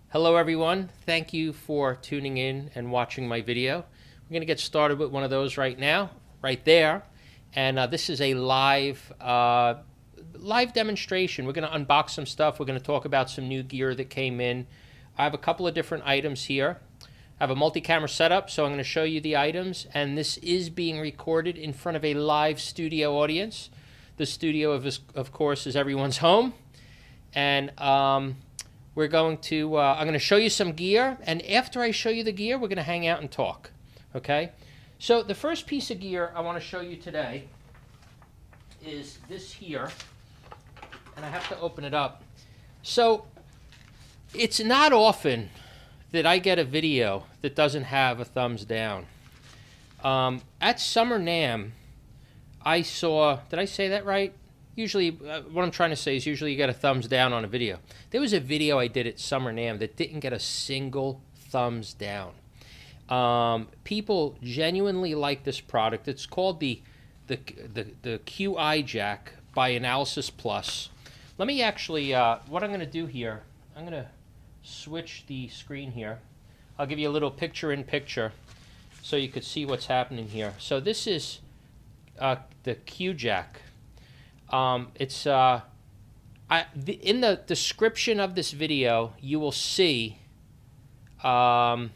Hello everyone, thank you for tuning in and watching my video. We're going to get started with one of those right now, right there. And this is a live demonstration. We're going to unbox some stuff. We're going to talk about some new gear that came in. I have a couple of different items here. I have a multi-camera setup, so I'm going to show you the items. And this is being recorded in front of a live studio audience. The studio, of course, is everyone's home. And we're going to, I'm going to show you some gear, and after I show you the gear, we're going to hang out and talk, okay? So the first piece of gear I want to show you today is this here, and I have to open it up. So it's not often that I get a video that doesn't have a thumbs down. At Summer NAMM, I saw, did I say that right? Usually, what I'm trying to say is usually you get a thumbs down on a video. There was a video I did at Summer NAMM that didn't get a single thumbs down. People genuinely like this product. It's called the QI Jack by Analysis Plus. Let me actually, what I'm going to do here, I'm going to switch the screen here. I'll give you a little picture-in-picture so you could see what's happening here. So this is the Q Jack. In the description of this video, you will see a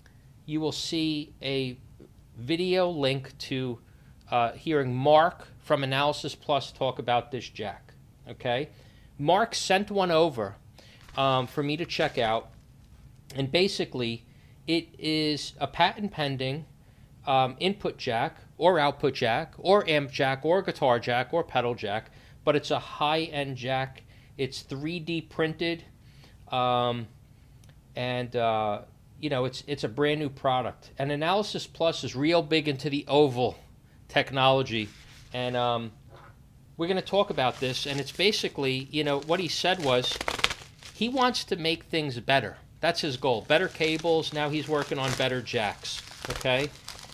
video link to hearing Mark from Analysis Plus talk about this jack. Okay, Mark sent one over for me to check out, and basically, it is a patent pending input jack, or output jack, or amp jack, or guitar jack, or pedal jack, but it's a high-end jack. It's 3D printed, you know, it's a brand new product. And Analysis Plus is real big into the oval technology, and we're going to talk about this. And it's basically, you know, what he said was he wants to make things better. That's his goal. Better cables. Now he's working on better jacks. Okay.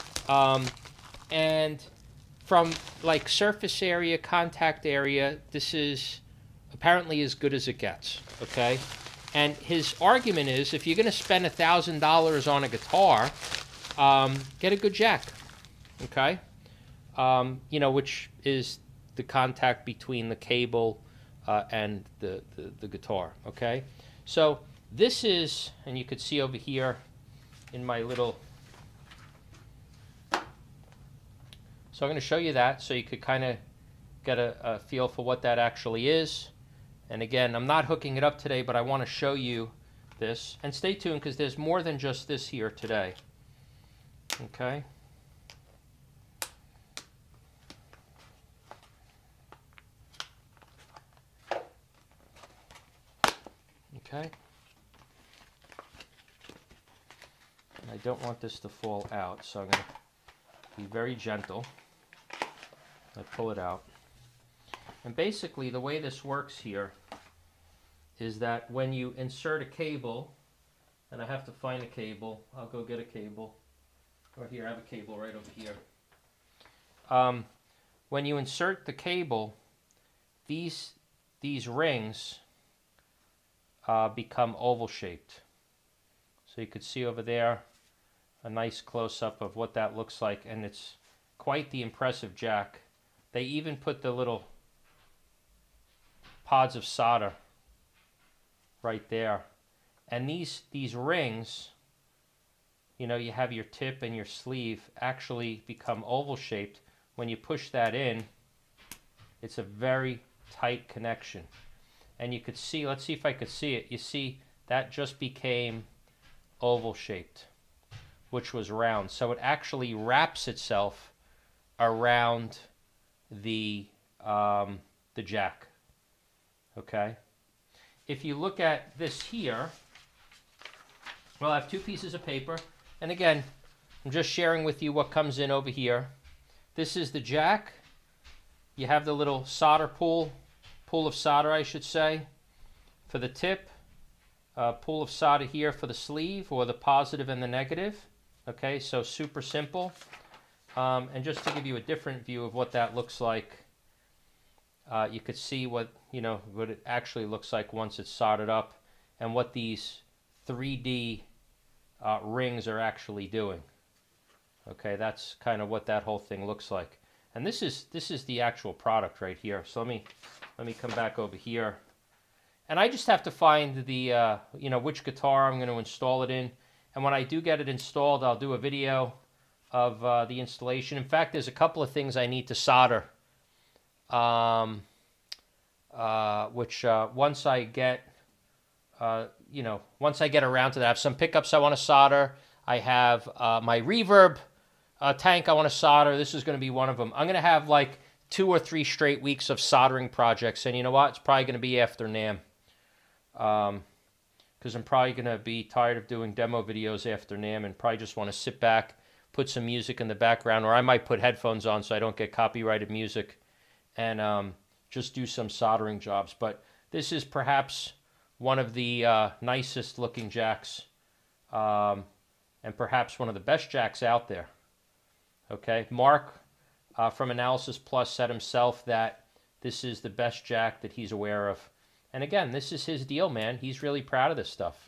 And from like surface area, contact area, this is apparently as good as it gets, okay? And his argument is if you're going to spend $1,000 on a guitar, get a good jack, okay? You know, which is the contact between the cable and the guitar, okay? So this is, and you could see over here in my little... So I'm going to show you that so you could kind of get a feel for what that actually is. And again, I'm not hooking it up today, but I want to show you this. And stay tuned because there's more than just this here today. Okay. Okay. And I don't want this to fall out, so I'm going to be very gentle. I pull it out. And basically the way this works here is that when you insert a cable, and I have to find a cable, I'll go get a cable, or here I have a cable right over here. When you insert the cable, these rings become oval shaped. So you could see over there a nice close-up of what that looks like, and it's quite the impressive jack. They even put the little pods of solder right there. And these rings, you know, you have your tip and your sleeve actually become oval shaped. When you push that in, it's a very tight connection. And you could see, let's see if I could see it. You see that just became oval shaped, which was round. So it actually wraps itself around the jack. Okay. If you look at this here, well, I have two pieces of paper, and again, I'm just sharing with you what comes in over here. This is the jack. You have the little solder pool of solder, I should say, for the tip. Pool of solder here for the sleeve, or the positive and the negative. Okay, so super simple. And just to give you a different view of what that looks like, you could see what it actually looks like once it's soldered up, and what these 3D rings are actually doing. Okay, that's kind of what that whole thing looks like. And this is the actual product right here. So let me come back over here. And I just have to find the you know, which guitar I'm going to install it in. And when I do get it installed, I'll do a video of the installation. In fact, there's a couple of things I need to solder, which once I get, you know, once I get around to that, I have some pickups I want to solder. I have my reverb tank I want to solder. This is going to be one of them. I'm going to have like 2 or 3 straight weeks of soldering projects. And you know what? It's probably going to be after NAMM. Because I'm probably going to be tired of doing demo videos after NAMM and probably just want to sit back, put some music in the background, or I might put headphones on so I don't get copyrighted music, and just do some soldering jobs. But this is perhaps one of the nicest looking jacks, and perhaps one of the best jacks out there. Okay, Mark from Analysis Plus said himself that this is the best jack that he's aware of. And again, this is his deal, man. He's really proud of this stuff.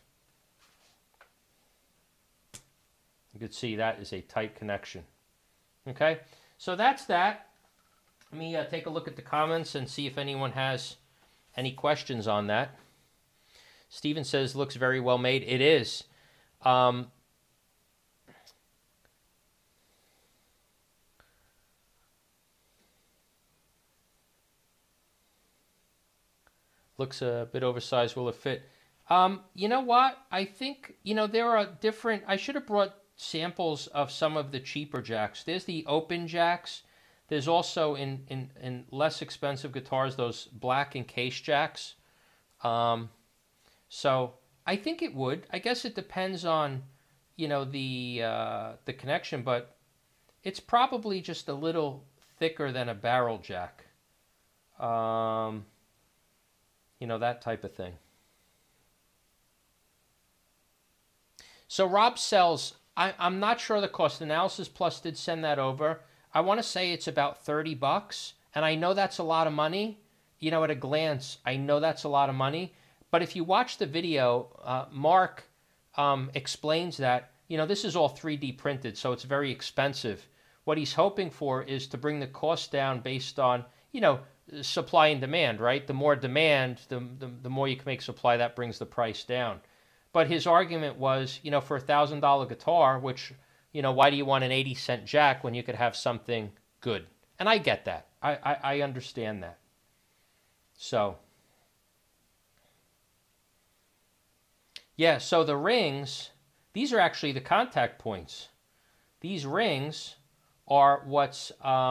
You can see that is a tight connection. Okay, so that's that. Let me take a look at the comments and see if anyone has any questions on that. Steven says, looks very well made. It is. Looks a bit oversized. Will it fit? You know what? I think, you know, there are different... I should have brought samples of some of the cheaper jacks. There's the open jacks. There's also, in less expensive guitars, those black encased jacks. So I think it would. I guess it depends on, you know, the connection, but it's probably just a little thicker than a barrel jack. You know, that type of thing. So Rob sells, I'm not sure the cost. Analysis Plus did send that over. I want to say it's about $30, and I know that's a lot of money. You know, at a glance, I know that's a lot of money. But if you watch the video, Mark explains that, you know, this is all 3D printed, so it's very expensive. What he's hoping for is to bring the cost down based on, you know, supply and demand, right? The more demand, the more you can make supply, that brings the price down. But his argument was, you know, for a $1,000 guitar, which, you know, why do you want an 80-cent jack when you could have something good? And I get that. I understand that. So, yeah, so the rings, these are actually the contact points. These rings are what's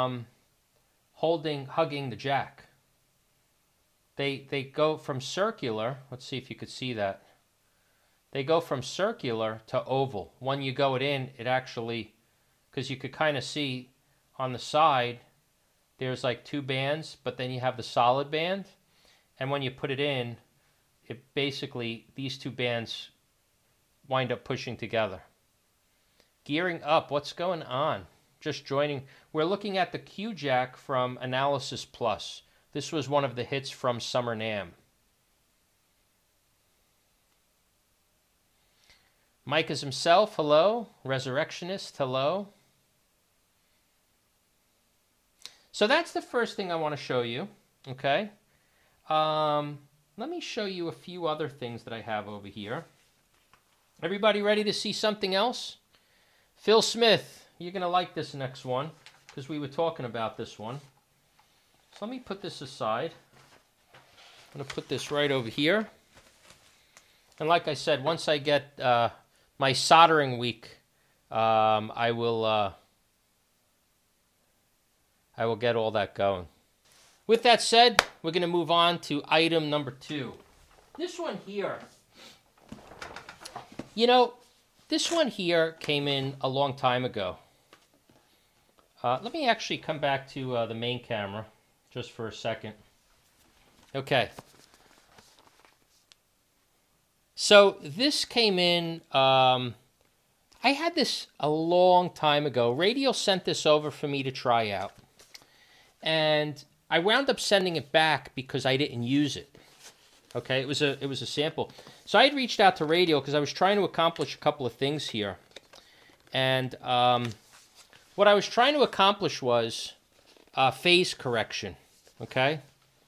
hugging the jack. They go from circular, let's see if you could see that. They go from circular to oval. When you go it in, it actually, because you could kind of see on the side, there's like 2 bands, but then you have the solid band. And when you put it in, it basically, these 2 bands wind up pushing together. Gearing up, what's going on? Just joining. We're looking at the Q jack from Analysis Plus. This was one of the hits from Summer NAMM. Mike is himself, hello. Resurrectionist, hello. So that's the first thing I want to show you, okay? Let me show you a few other things that I have over here. Everybody ready to see something else? Phil Smith, you're going to like this next one because we were talking about this one. So let me put this aside. I'm going to put this right over here. And like I said, once I get my soldering week, I will get all that going. With that said, we're going to move on to item number 2. This one here, you know, this one here came in a long time ago. Let me actually come back to the main camera just for a second. Okay. So this came in, I had this a long time ago. Radial sent this over for me to try out. And I wound up sending it back because I didn't use it. Okay, it was a sample. So I had reached out to Radial because I was trying to accomplish a couple of things here, and what I was trying to accomplish was phase correction. Okay.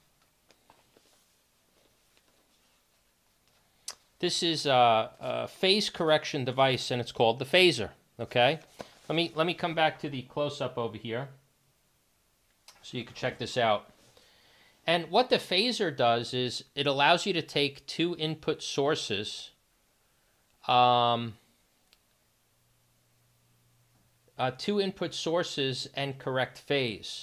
This is a phase correction device, and it's called the phaser. Okay, let me come back to the close-up over here, so you can check this out. And what the phaser does is it allows you to take two input sources, and correct phase.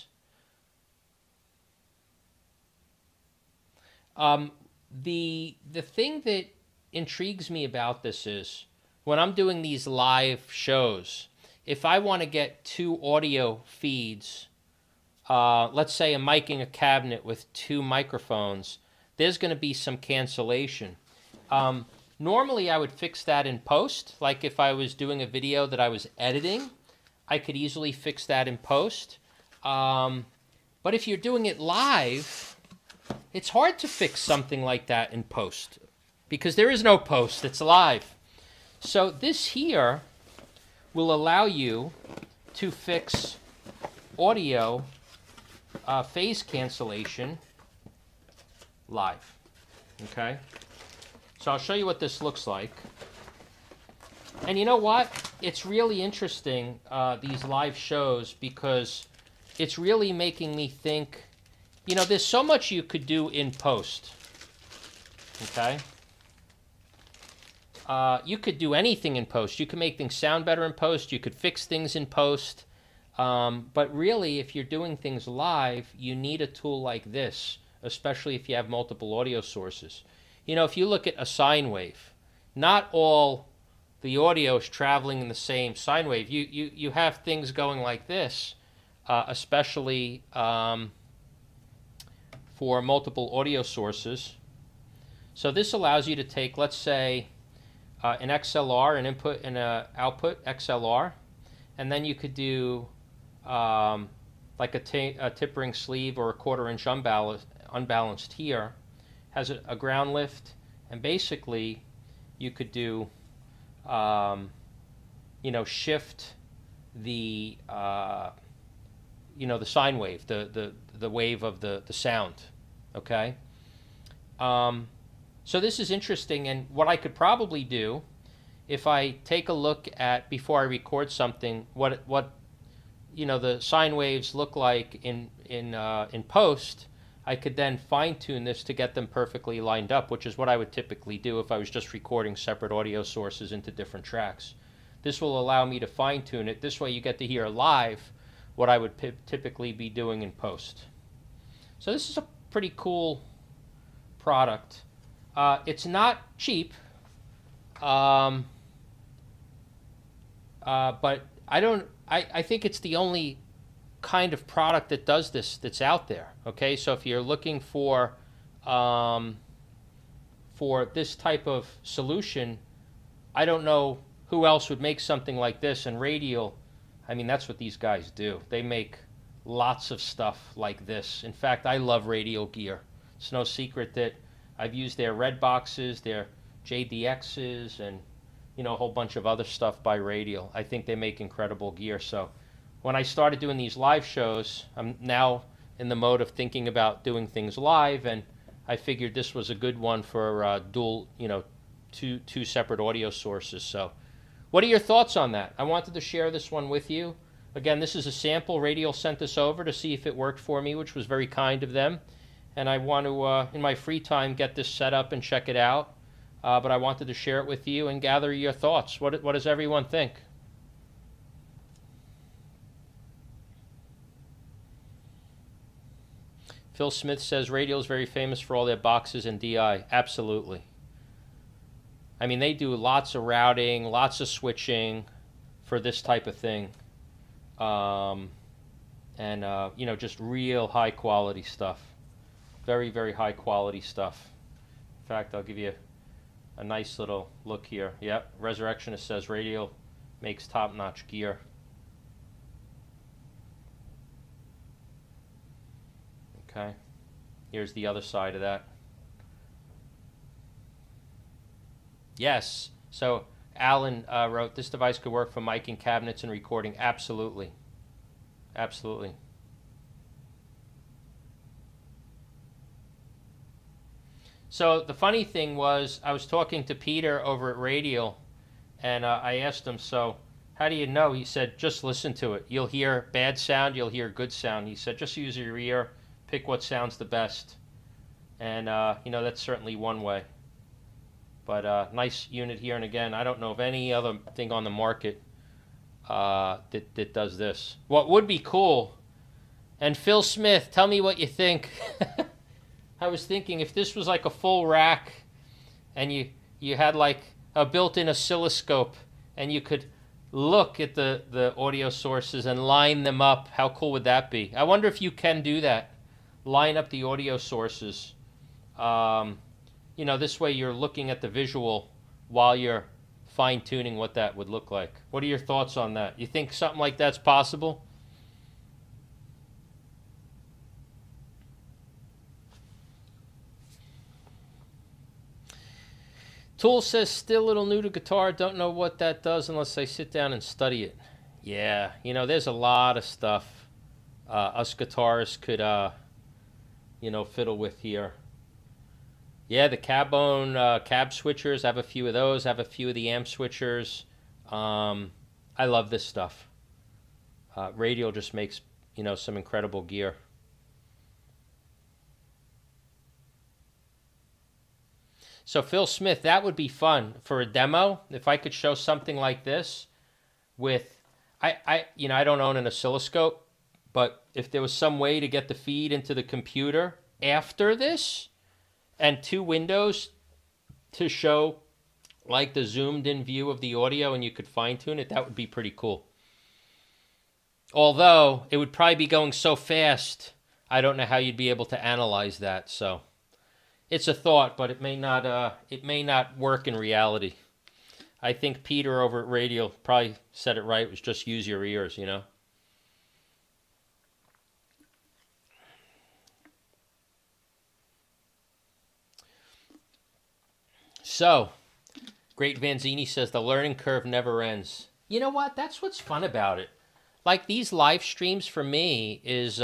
The thing that intrigues me about this is when I'm doing these live shows, if I want to get two audio feeds, let's say I'm miking a cabinet with two microphones, there's going to be some cancellation. Normally I would fix that in post. Like if I was doing a video that I was editing, I could easily fix that in post. But if you're doing it live, it's hard to fix something like that in post because there is no post, it's live. So this here will allow you to fix audio phase cancellation live. Okay? So I'll show you what this looks like. And you know what? It's really interesting, these live shows, because it's really making me think, you know, there's so much you could do in post. Okay? You could do anything in post. You could make things sound better in post. You could fix things in post. But really, if you're doing things live, you need a tool like this, especially if you have multiple audio sources. You know, if you look at a sine wave, not all the audio is traveling in the same sine wave. You have things going like this, especially for multiple audio sources. So this allows you to take, let's say, an XLR, an input and an output XLR, and then you could do like a tip ring sleeve or a 1/4 inch unbalanced here, has a ground lift, and basically you could do, you know, shift the, you know, the sine wave, the wave of the sound, okay? So this is interesting, and what I could probably do, if I take a look at, before I record something, what you know, the sine waves look like in post, I could then fine-tune this to get them perfectly lined up, which is what I would typically do if I was just recording separate audio sources into different tracks. This will allow me to fine-tune it. This way you get to hear live what I would typically be doing in post. So this is a pretty cool product. It's not cheap, but I think it's the only kind of product that does this that's out there. Okay, so if you're looking for this type of solution, I don't know who else would make something like this. And Radial, I mean, that's what these guys do. They make lots of stuff like this. In fact, I love Radial gear. It's no secret that I've used their red boxes, their JDXs, and you know, a whole bunch of other stuff by Radial. I think they make incredible gear. So when I started doing these live shows, I'm now in the mode of thinking about doing things live, and I figured this was a good one for dual, you know, two separate audio sources. So what are your thoughts on that? I wanted to share this one with you. Again, this is a sample. Radial sent this over to see if it worked for me, which was very kind of them. And I want to, in my free time, get this set up and check it out. But I wanted to share it with you and gather your thoughts. What does everyone think? Phil Smith says Radial is very famous for all their boxes and DI. Absolutely. I mean, they do lots of routing, lots of switching for this type of thing. You know, just real high quality stuff. Very, very high quality stuff. In fact, I'll give you a nice little look here. Yep, Resurrectionist says Radial makes top-notch gear. Okay, here's the other side of that. Yes. So Alan wrote, this device could work for miking cabinets and recording. Absolutely. Absolutely. So the funny thing was, I was talking to Peter over at Radial, and I asked him, so how do you know? He said, just listen to it. You'll hear bad sound, you'll hear good sound. He said, just use your ear, pick what sounds the best. And, that's certainly one way. But nice unit here. And again, I don't know of any other thing on the market that does this. What would be cool, and Phil Smith, tell me what you think. I was thinking if this was like a full rack and you had like a built-in oscilloscope and you could look at the audio sources and line them up, how cool would that be? I wonder if you can do that. Line up the audio sources. This way you're looking at the visual while you're fine-tuning what that would look like. What are your thoughts on that? You think something like that's possible? Tool says, still a little new to guitar. Don't know what that does unless I sit down and study it. Yeah, there's a lot of stuff us guitarists could, fiddle with here. Yeah, the Cabone cab switchers. I have a few of those. I have a few of the amp switchers. I love this stuff. Radial just makes, some incredible gear. So Phil Smith, that would be fun for a demo. If I could show something like this with, I don't own an oscilloscope, but if there was some way to get the feed into the computer after this and two windows to show like the zoomed in view of the audio and you could fine tune it, that would be pretty cool. Although it would probably be going so fast, I don't know how you'd be able to analyze that. So it's a thought, but it may not work in reality. I think Peter over at Radial probably said it right. It was just use your ears, So, Great Vanzini says the learning curve never ends. You know what? That's what's fun about it. Like these live streams for me is,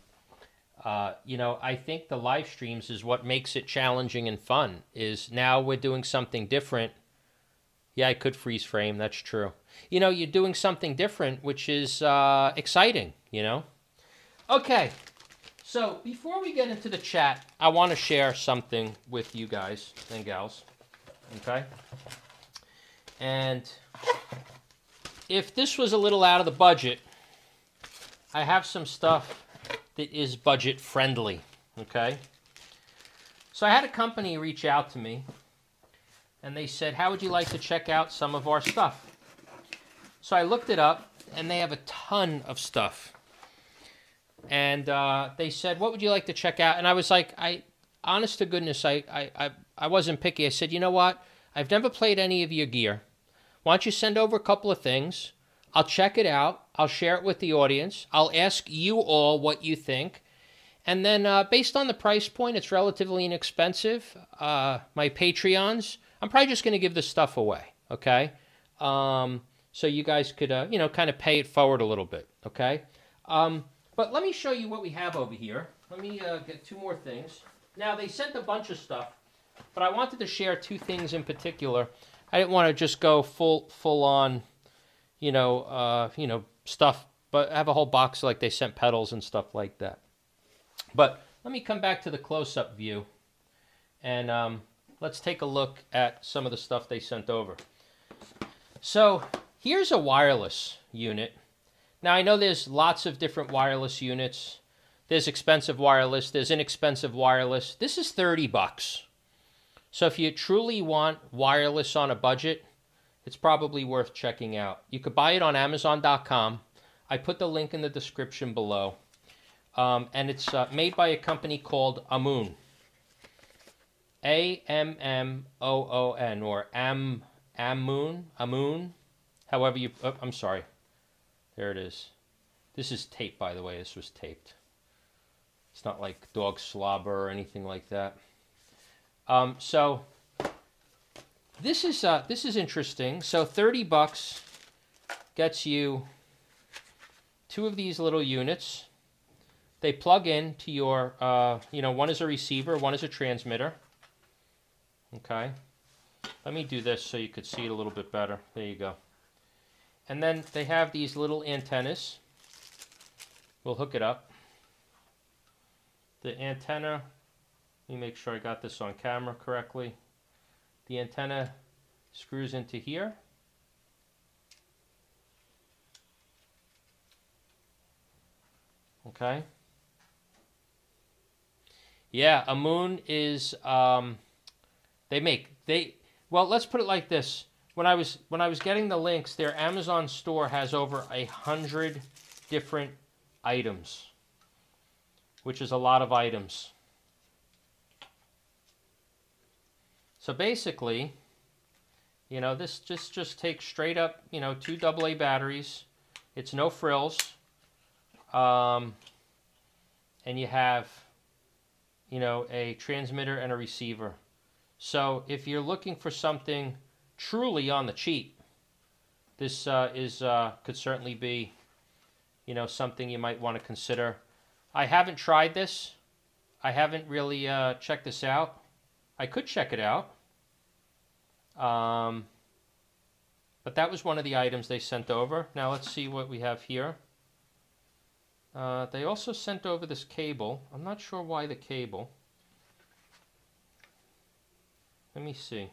I think the live streams is what makes it challenging and fun. Is now we're doing something different. Yeah, I could freeze frame. That's true. You're doing something different, which is exciting. Okay. So before we get into the chat, I want to share something with you guys and gals. Okay. And if this was a little out of the budget, I have some stuff that is budget friendly. Okay. So I had a company reach out to me and they said, how would you like to check out some of our stuff? So I looked it up and they have a ton of stuff. And they said, what would you like to check out? And I was like, honest to goodness, I wasn't picky. I said, you know what? I've never played any of your gear. Why don't you send over a couple of things? I'll check it out. I'll share it with the audience. I'll ask you all what you think. And then based on the price point, it's relatively inexpensive. My Patreons, I'm probably just going to give this stuff away, okay? So you guys could, kind of pay it forward a little bit, okay? But let me show you what we have over here. Let me get two more things. Now, they sent a bunch of stuff, but I wanted to share two things in particular. I didn't want to just go full on, stuff, but I have a whole box like they sent pedals and stuff like that. But let me come back to the close-up view, and let's take a look at some of the stuff they sent over. So here's a wireless unit. Now, I know there's lots of different wireless units. There's expensive wireless. There's inexpensive wireless. This is $30. So if you truly want wireless on a budget, it's probably worth checking out. You could buy it on Amazon.com. I put the link in the description below. And it's made by a company called Amoon. A-M-M-O-O-N, or Amoon. However you... Oh, I'm sorry. There it is. This is taped, by the way. This was taped. It's not like dog slobber or anything like that. So this is interesting. So 30 bucks gets you two of these little units. They plug in to your, one is a receiver, one is a transmitter. Okay. Let me do this so you could see it a little bit better. There you go. And then they have these little antennas. We'll hook it up. The antenna, let me make sure I got this on camera correctly. The antenna screws into here. Okay. Yeah, Amoon is well, let's put it like this. When I was getting the links, their Amazon store has over 100 different items, which is a lot of items. So basically, this just takes straight up, 2 AA batteries. It's no frills. And you have, a transmitter and a receiver. So if you're looking for something truly on the cheap, this could certainly be, something you might want to consider. I haven't tried this. I haven't really checked this out. I could check it out. But that was one of the items they sent over. Now let's see what we have here. They also sent over this cable. I'm not sure why the cable. Let me see.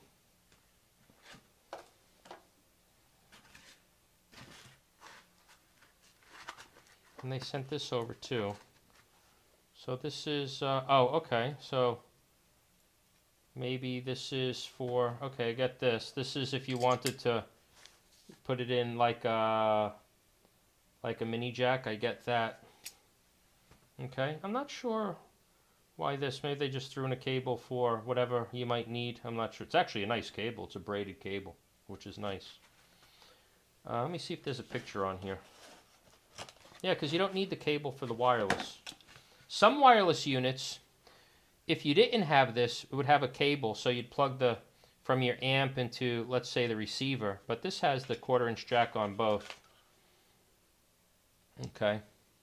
And they sent this over too. So this is, okay. So maybe this is for, okay, get this. This is if you wanted to put it in like a mini jack. I get that. Okay, I'm not sure why this. Maybe they just threw in a cable for whatever you might need. I'm not sure. It's actually a nice cable. It's a braided cable, which is nice. Let me see if there's a picture on here. Yeah, because you don't need the cable for the wireless. Some wireless units, if you didn't have this, it would have a cable, so you'd plug from your amp into, let's say, the receiver. But this has the 1/4-inch jack on both. Okay.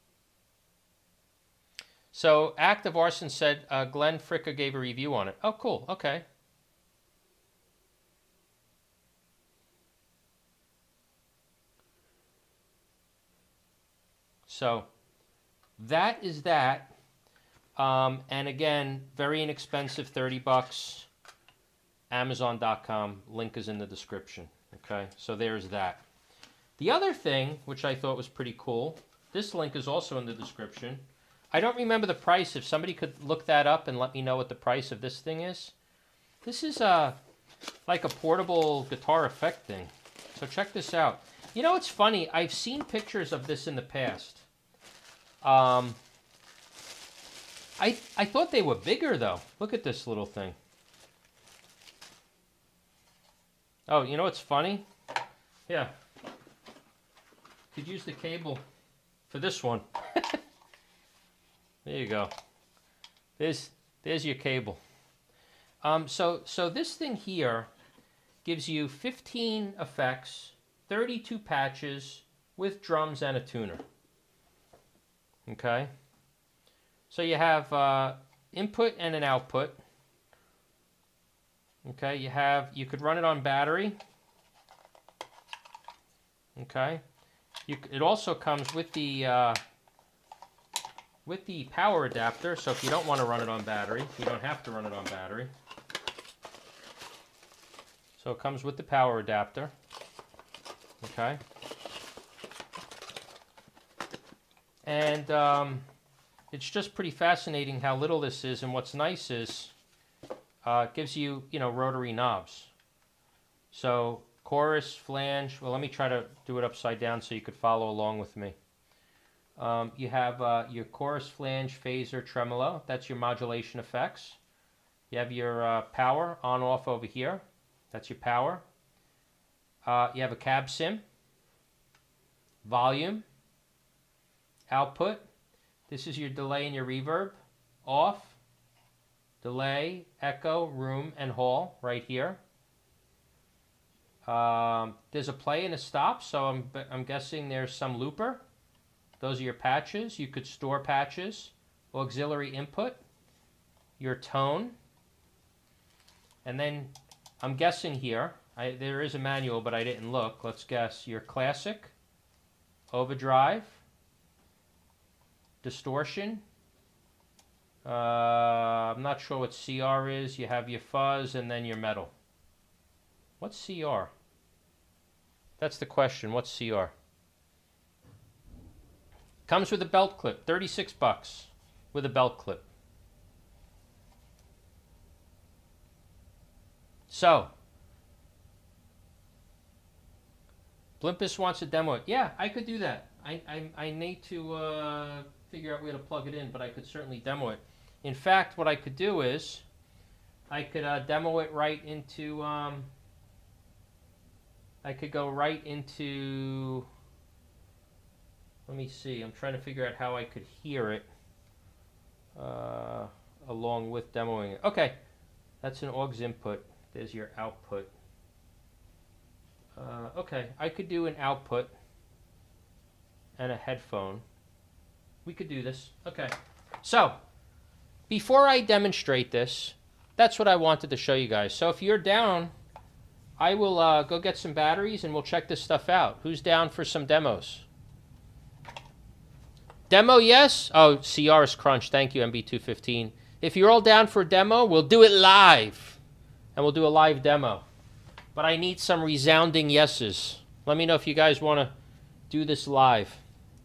So Act of Arson said Glenn Fricka gave a review on it. Oh, cool. Okay. So that is that. And again, very inexpensive, 30 bucks. Amazon.com. Link is in the description. Okay, so there's that. The other thing, which I thought was pretty cool, this link is also in the description. I don't remember the price. If somebody could look that up and let me know what the price of this thing is. This is like a portable guitar effect thing. So check this out. You know, it's funny. I've seen pictures of this in the past. I thought they were bigger, though. Look at this little thing. Oh, you know what's funny? Yeah. Could use the cable for this one. There you go. There's your cable. So this thing here gives you 15 effects, 32 patches with drums and a tuner. Okay. So you have input and an output. Okay. You could run it on battery. Okay. It also comes with the power adapter, so if you don't want to run it on battery, you don't have to run it on battery. So it comes with the power adapter. Okay. And it's just pretty fascinating how little this is, and what's nice is it gives you, rotary knobs. So chorus, flange, well, let me try to do it upside down so you could follow along with me. You have your chorus, flange, phaser, tremolo. That's your modulation effects. You have your power on off over here. That's your power. You have a cab sim. Volume. Output. This is your delay and your reverb. Off. Delay, echo, room, and hall right here. There's a play and a stop, so I'm guessing there's some looper. Those are your patches. You could store patches. Auxiliary input, your tone, and then I'm guessing here, there is a manual, but I didn't look. Let's guess your classic, overdrive, distortion. I'm not sure what CR is. You have your fuzz and then your metal. What's CR? That's the question. What's CR? Comes with a belt clip, 36 bucks with a belt clip. So, Blimpus wants to demo it. Yeah, I could do that. I need to figure out where to plug it in, but I could certainly demo it. In fact, what I could do is I could demo it right into, I could go right into, let me see, I'm trying to figure out how I could hear it along with demoing it. Okay, that's an aux input. There's your output. Okay, I could do an output and a headphone. We could do this. Okay, so before I demonstrate this, that's what I wanted to show you guys. So if you're down, I will go get some batteries and we'll check this stuff out. Who's down for some demos? Demo, yes? Oh, CR is crunch. Thank you, MB215. If you're all down for a demo, we'll do it live. And we'll do a live demo. But I need some resounding yeses. Let me know if you guys want to do this live.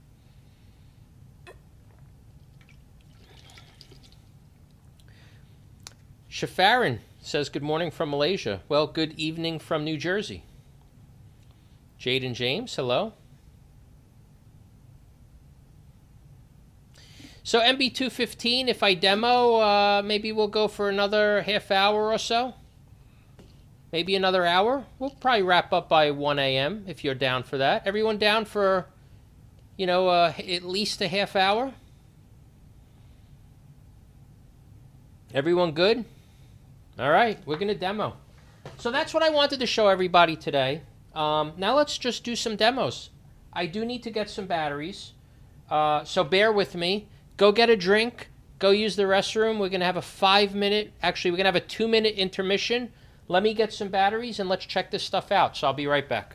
Shafarin says good morning from Malaysia. Well, good evening from New Jersey. Jade and James, hello. So MB215, if I demo, maybe we'll go for another half hour or so. Maybe another hour. We'll probably wrap up by 1 a.m. if you're down for that. Everyone down for, you know, at least a half hour? Everyone good? All right, we're going to demo. So that's what I wanted to show everybody today. Now let's just do some demos. I do need to get some batteries, so bear with me. Go get a drink. Go use the restroom. We're going to have a 5-minute, actually, we're going to have a 2-minute intermission. Let me get some batteries and let's check this stuff out. So I'll be right back.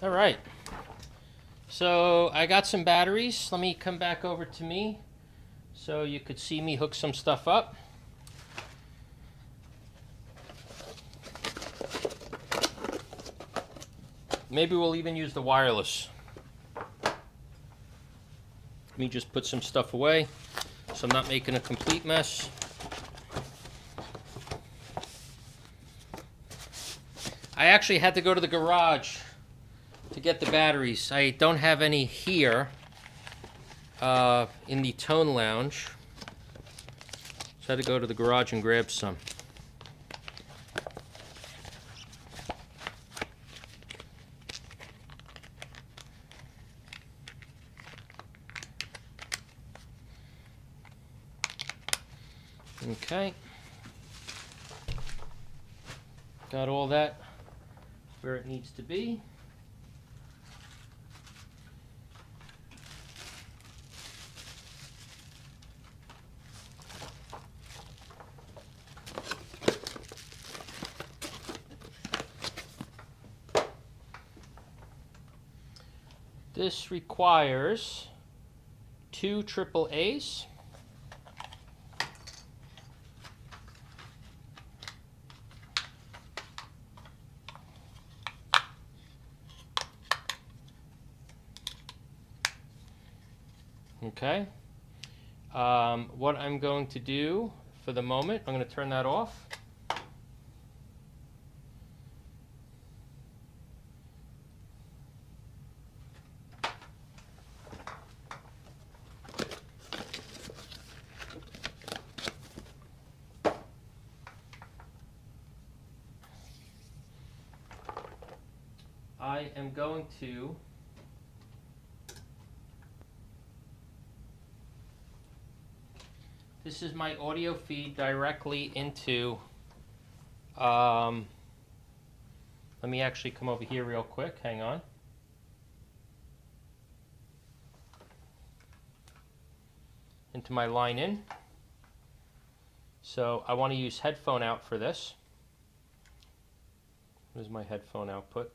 All right. So I got some batteries. Let me come back over to me so you could see me hook some stuff up. Maybe we'll even use the wireless. Let me just put some stuff away so I'm not making a complete mess. I actually had to go to the garage to get the batteries. I don't have any here in the Tone Lounge. So I had to go to the garage and grab some. Okay. Got all that where it needs to be. This requires 2 AAAs. Okay. What I'm going to do for the moment, I'm going to turn that off. I am going to this is my audio feed directly into let me actually come over here real quick, hang on. Into my line in. So I want to use headphone out for this. Where's my headphone output?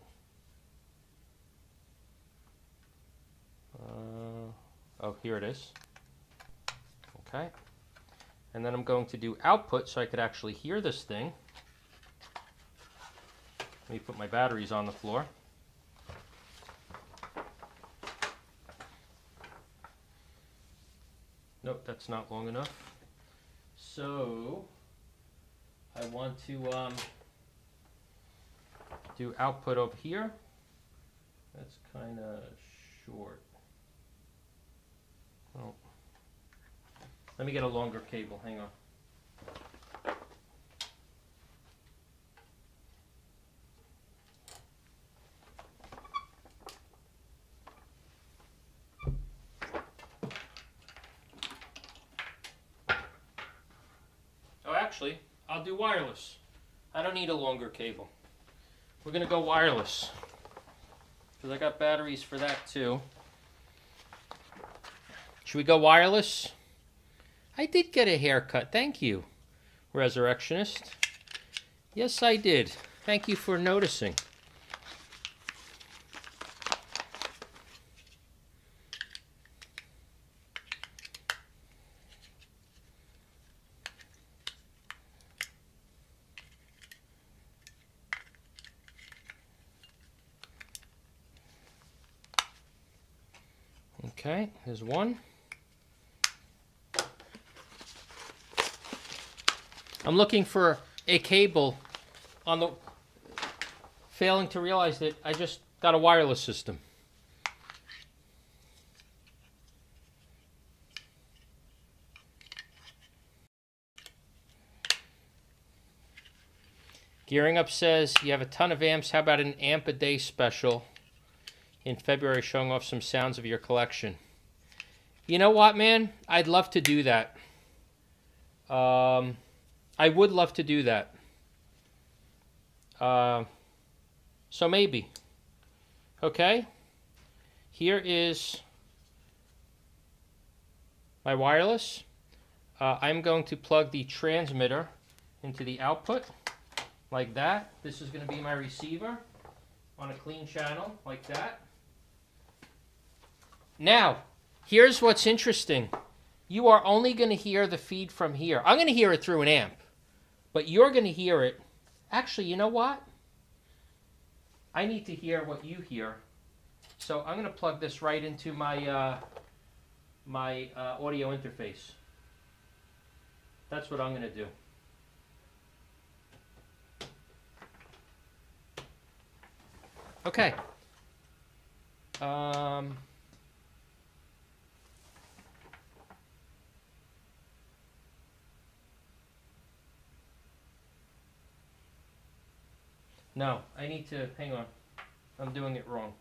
Oh, here it is. Okay. And then I'm going to do output so I could actually hear this thing. Let me put my batteries on the floor. Nope, that's not long enough. So I want to do output over here. That's kind of short. Oh. Let me get a longer cable, hang on. Oh, actually, I'll do wireless. I don't need a longer cable. We're gonna go wireless, because I got batteries for that too. Should we go wireless? I did get a haircut, thank you, Resurrectionist. Yes, I did. Thank you for noticing. Okay, there's one. I'm looking for a cable on the... Failing to realize that I just got a wireless system. Gearing Up says, you have a ton of amps. How about an amp a day special in February showing off some sounds of your collection? You know what, man? I'd love to do that. I would love to do that. So maybe. Okay. Here is my wireless. I'm going to plug the transmitter into the output like that. This is going to be my receiver on a clean channel like that. Now, here's what's interesting. You are only going to hear the feed from here. I'm going to hear it through an amp, but you're going to hear it. Actually, you know what? I need to hear what you hear. So I'm going to plug this right into my audio interface. That's what I'm going to do. Okay. No, I need to, hang on. I'm doing it wrong.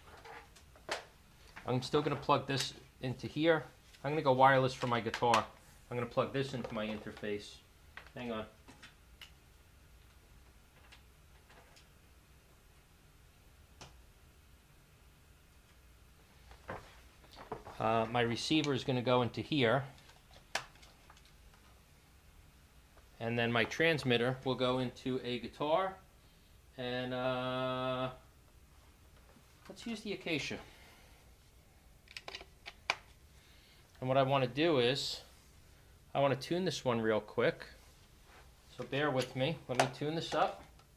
I'm still going to plug this into here. I'm going to go wireless for my guitar. I'm going to plug this into my interface. Hang on. My receiver is going to go into here. And then my transmitter will go into a guitar. And let's use the Acacia. And what I want to do is, I want to tune this one real quick. So bear with me. Let me tune this up.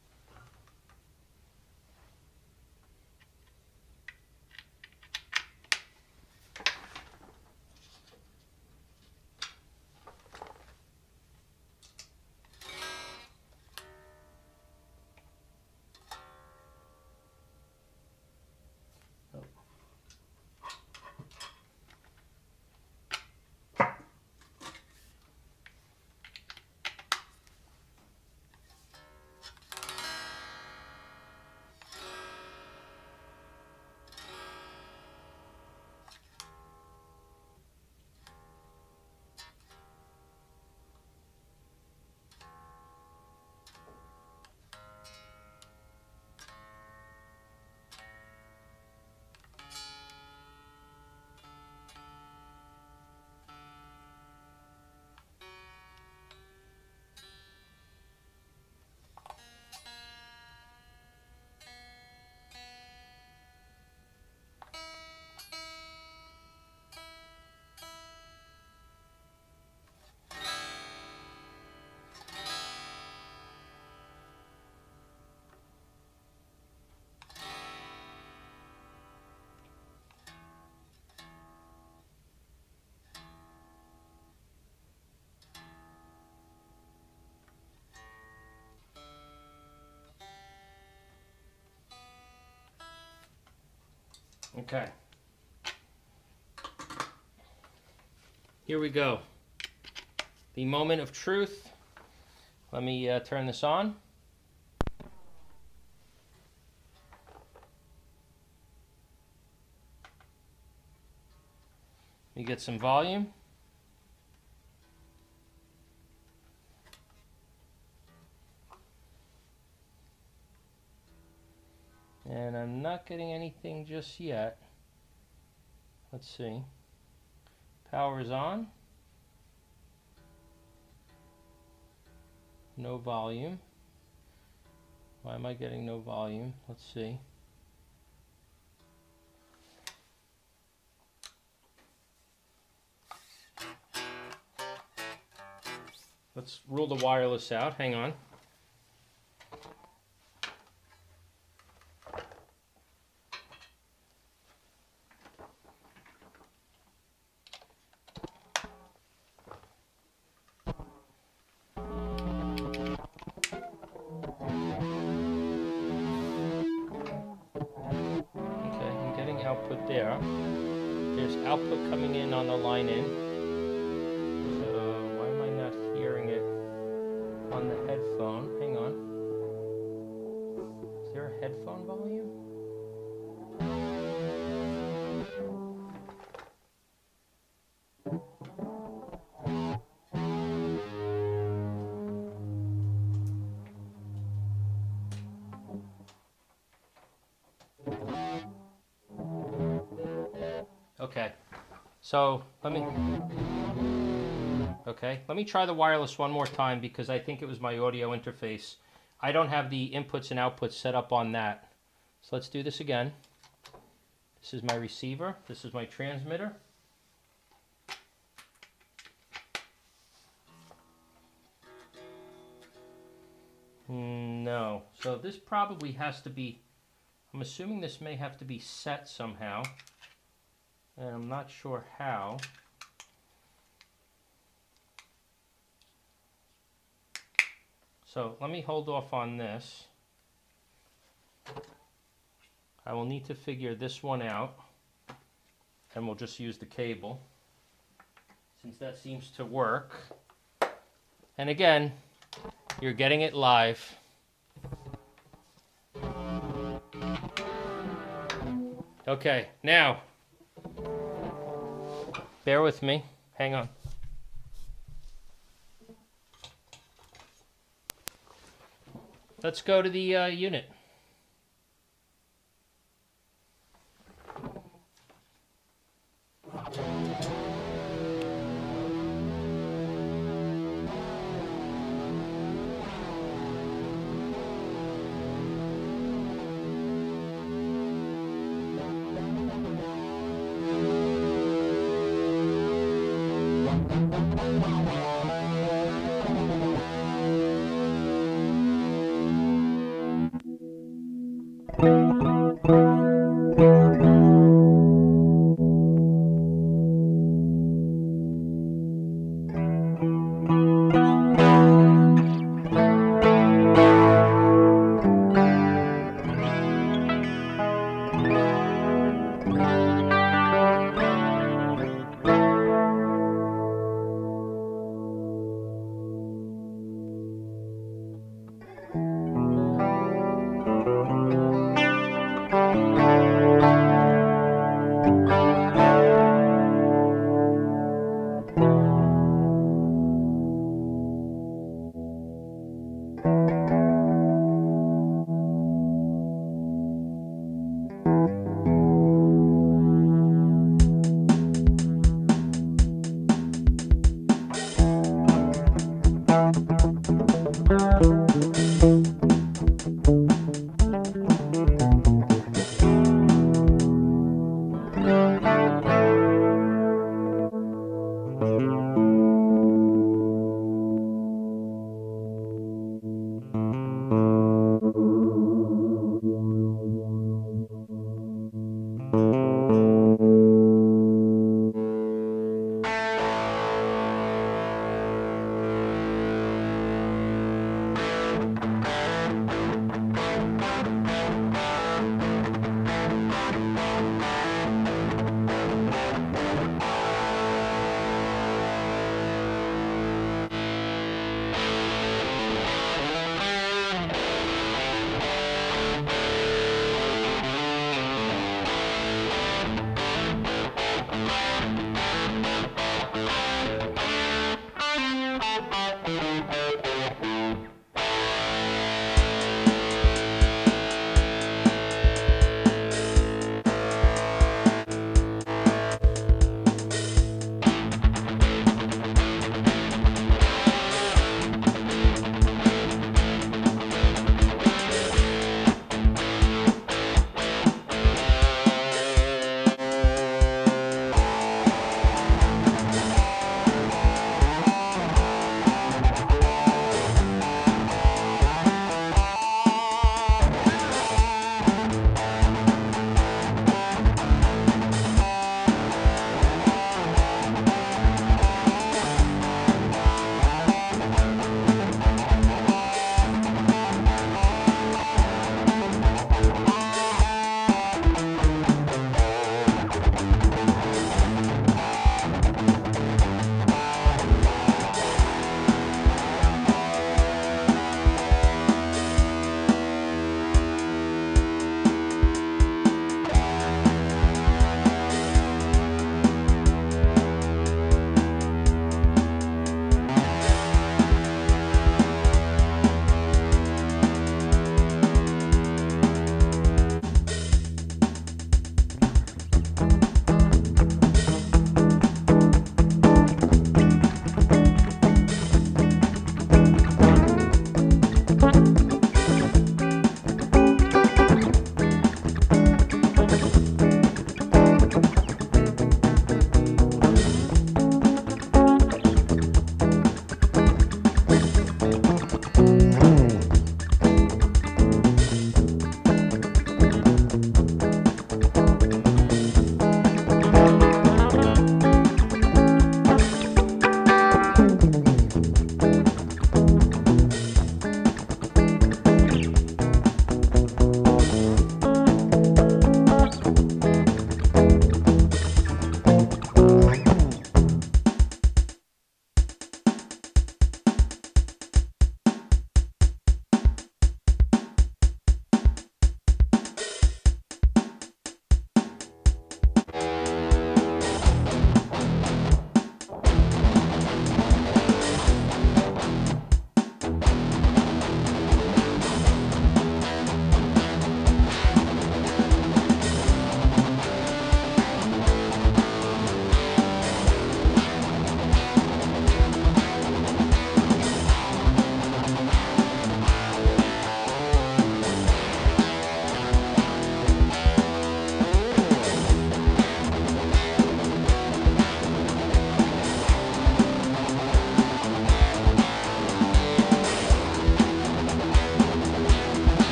Okay. Here we go. The moment of truth. Let me turn this on. Let me get some volume. And I'm not getting anything just yet. Let's see. Power is on. No volume. Why am I getting no volume? Let's see. Let's rule the wireless out. Hang on. Output there. There's output coming in on the line in. So why am I not hearing it on the headphone? Hang on. Is there a headphone volume? Okay, so let me try the wireless one more time because I think it was my audio interface. I don't have the inputs and outputs set up on that. So let's do this again. This is my receiver. This is my transmitter. No. So this probably has to be, I'm assuming this may have to be set somehow. And I'm not sure how. So let me hold off on this. I will need to figure this one out. And we'll just use the cable, since that seems to work. And again, you're getting it live. Okay, now, bear with me. Hang on. Let's go to the unit.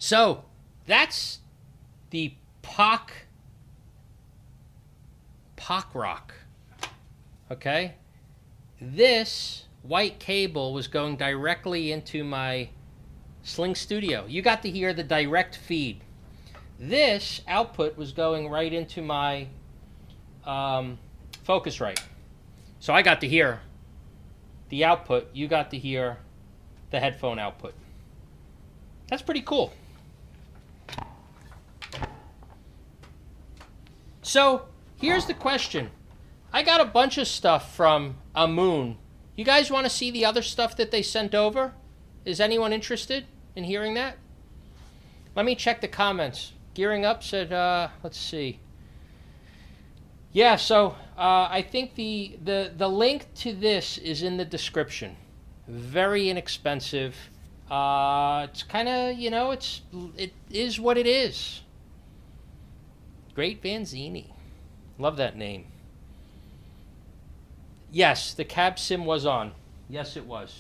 So that's the POC Rock. Okay, this white cable was going directly into my Sling Studio. You got to hear the direct feed. This output was going right into my Focusrite. So I got to hear the output. You got to hear the headphone output. That's pretty cool. So here's the question. I got a bunch of stuff from Amoon. You guys want to see the other stuff that they sent over? Is anyone interested in hearing that? Let me check the comments. Gearing Up said, let's see. Yeah, so I think the link to this is in the description. Very inexpensive. It's kind of, you know, it is what it is. Great Vanzini. Love that name. Yes, the cab sim was on. Yes, it was.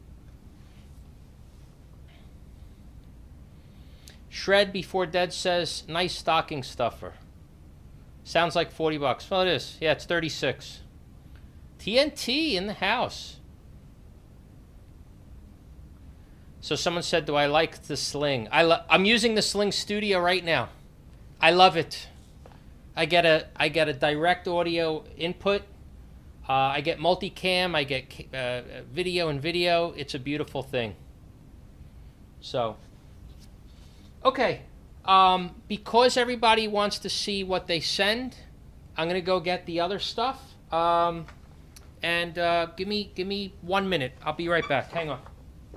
Shred Before Dead says, nice stocking stuffer. Sounds like 40 bucks. Well, it is. Yeah, it's 36. TNT in the house. So someone said, do I like the Sling? I'm using the Sling Studio right now. I love it. I get a direct audio input. I get multicam. I get video and video. It's a beautiful thing. So, okay. Because everybody wants to see what they send, I'm gonna go get the other stuff. And give me 1 minute. I'll be right back. Hang on.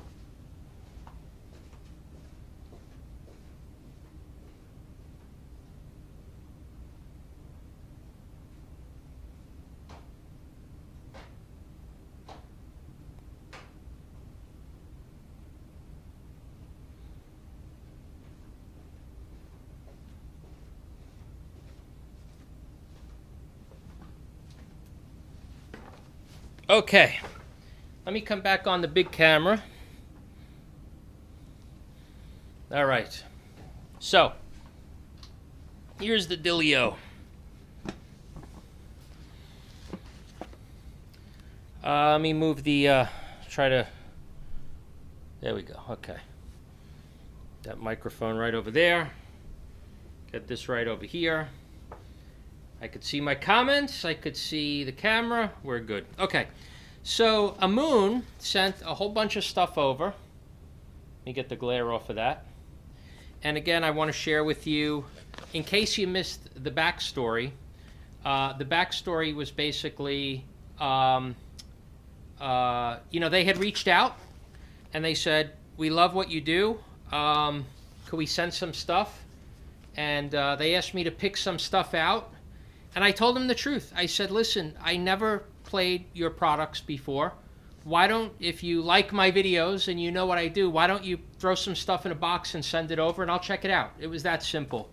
Okay, let me come back on the big camera. All right, so here's the dealio. Let me move the, there we go, okay. That microphone right over there. Get this right over here. I could see my comments. I could see the camera. We're good. Okay. So Amoon sent a whole bunch of stuff over. Let me get the glare off of that. And again, I want to share with you, in case you missed the backstory, the backstory was basically, you know, they had reached out and they said, we love what you do. Could we send some stuff? And they asked me to pick some stuff out. And I told them the truth. I said, listen, I never played your products before. Why don't, if you like my videos and you know what I do, why don't you throw some stuff in a box and send it over and I'll check it out. It was that simple.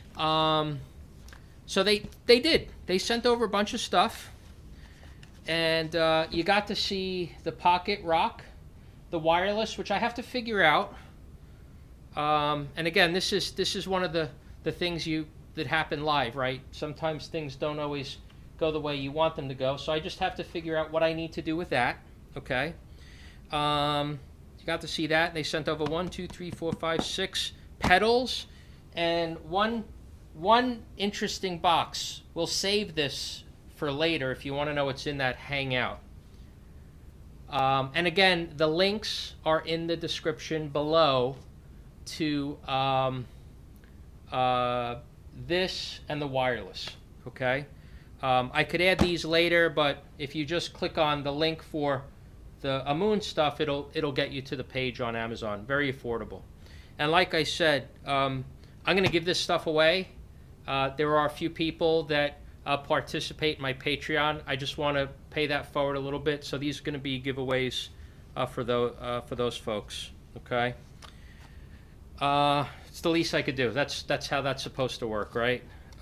So they did. They sent over a bunch of stuff. And you got to see the Pocket Rock, the wireless, which I have to figure out. And again, this is one of the things that happen live, right? Sometimes things don't always go the way you want them to go, so I just have to figure out what I need to do with that. Okay. You got to see that. They sent over 1, 2, 3, 4, 5, 6 pedals, and one interesting box. We'll save this for later if you want to know what's in that Hangout. And again, the links are in the description below to this and the wireless. Okay. I could add these later, but if you just click on the link for the Amoon stuff, it'll get you to the page on Amazon. Very affordable. And like I said, I'm going to give this stuff away. There are a few people that participate in my Patreon. I just want to pay that forward a little bit. So these are going to be giveaways for those folks. Okay. It's the least I could do. That's how that's supposed to work, right?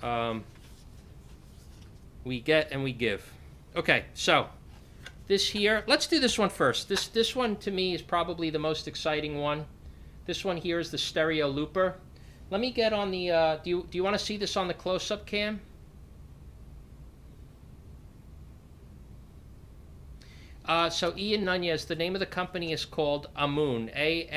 We get and we give. Okay, so this here, let's do this one first. This one to me is probably the most exciting one. This one here is the stereo looper. Let me get on the, do you want to see this on the close-up cam? So Ian Nunez, the name of the company is called Ammoon,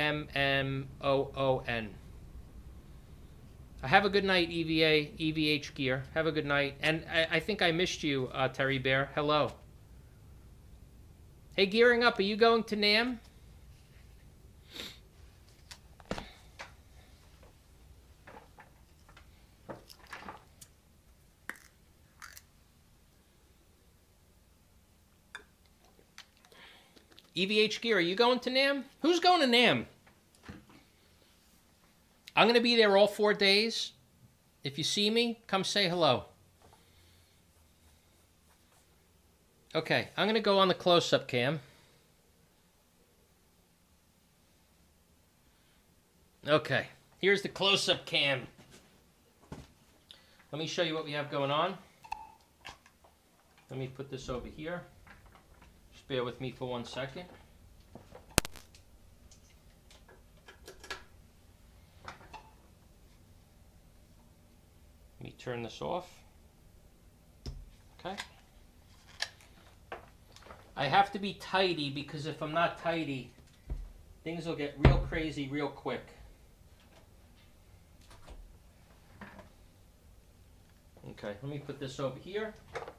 Ammoon. Have a good night, EVH Gear. Have a good night. And I think I missed you, Terry Bear. Hello. Hey, Gearing Up, are you going to NAMM? EVH Gear, are you going to NAMM? Who's going to NAMM? I'm going to be there all 4 days. If you see me, come say hello. Okay, I'm going to go on the close-up cam. Okay, here's the close-up cam. Let me show you what we have going on. Let me put this over here. Just bear with me for 1 second. Let me turn this off. Okay. I have to be tidy because if I'm not tidy, things will get real crazy real quick. Okay, let me put this over here.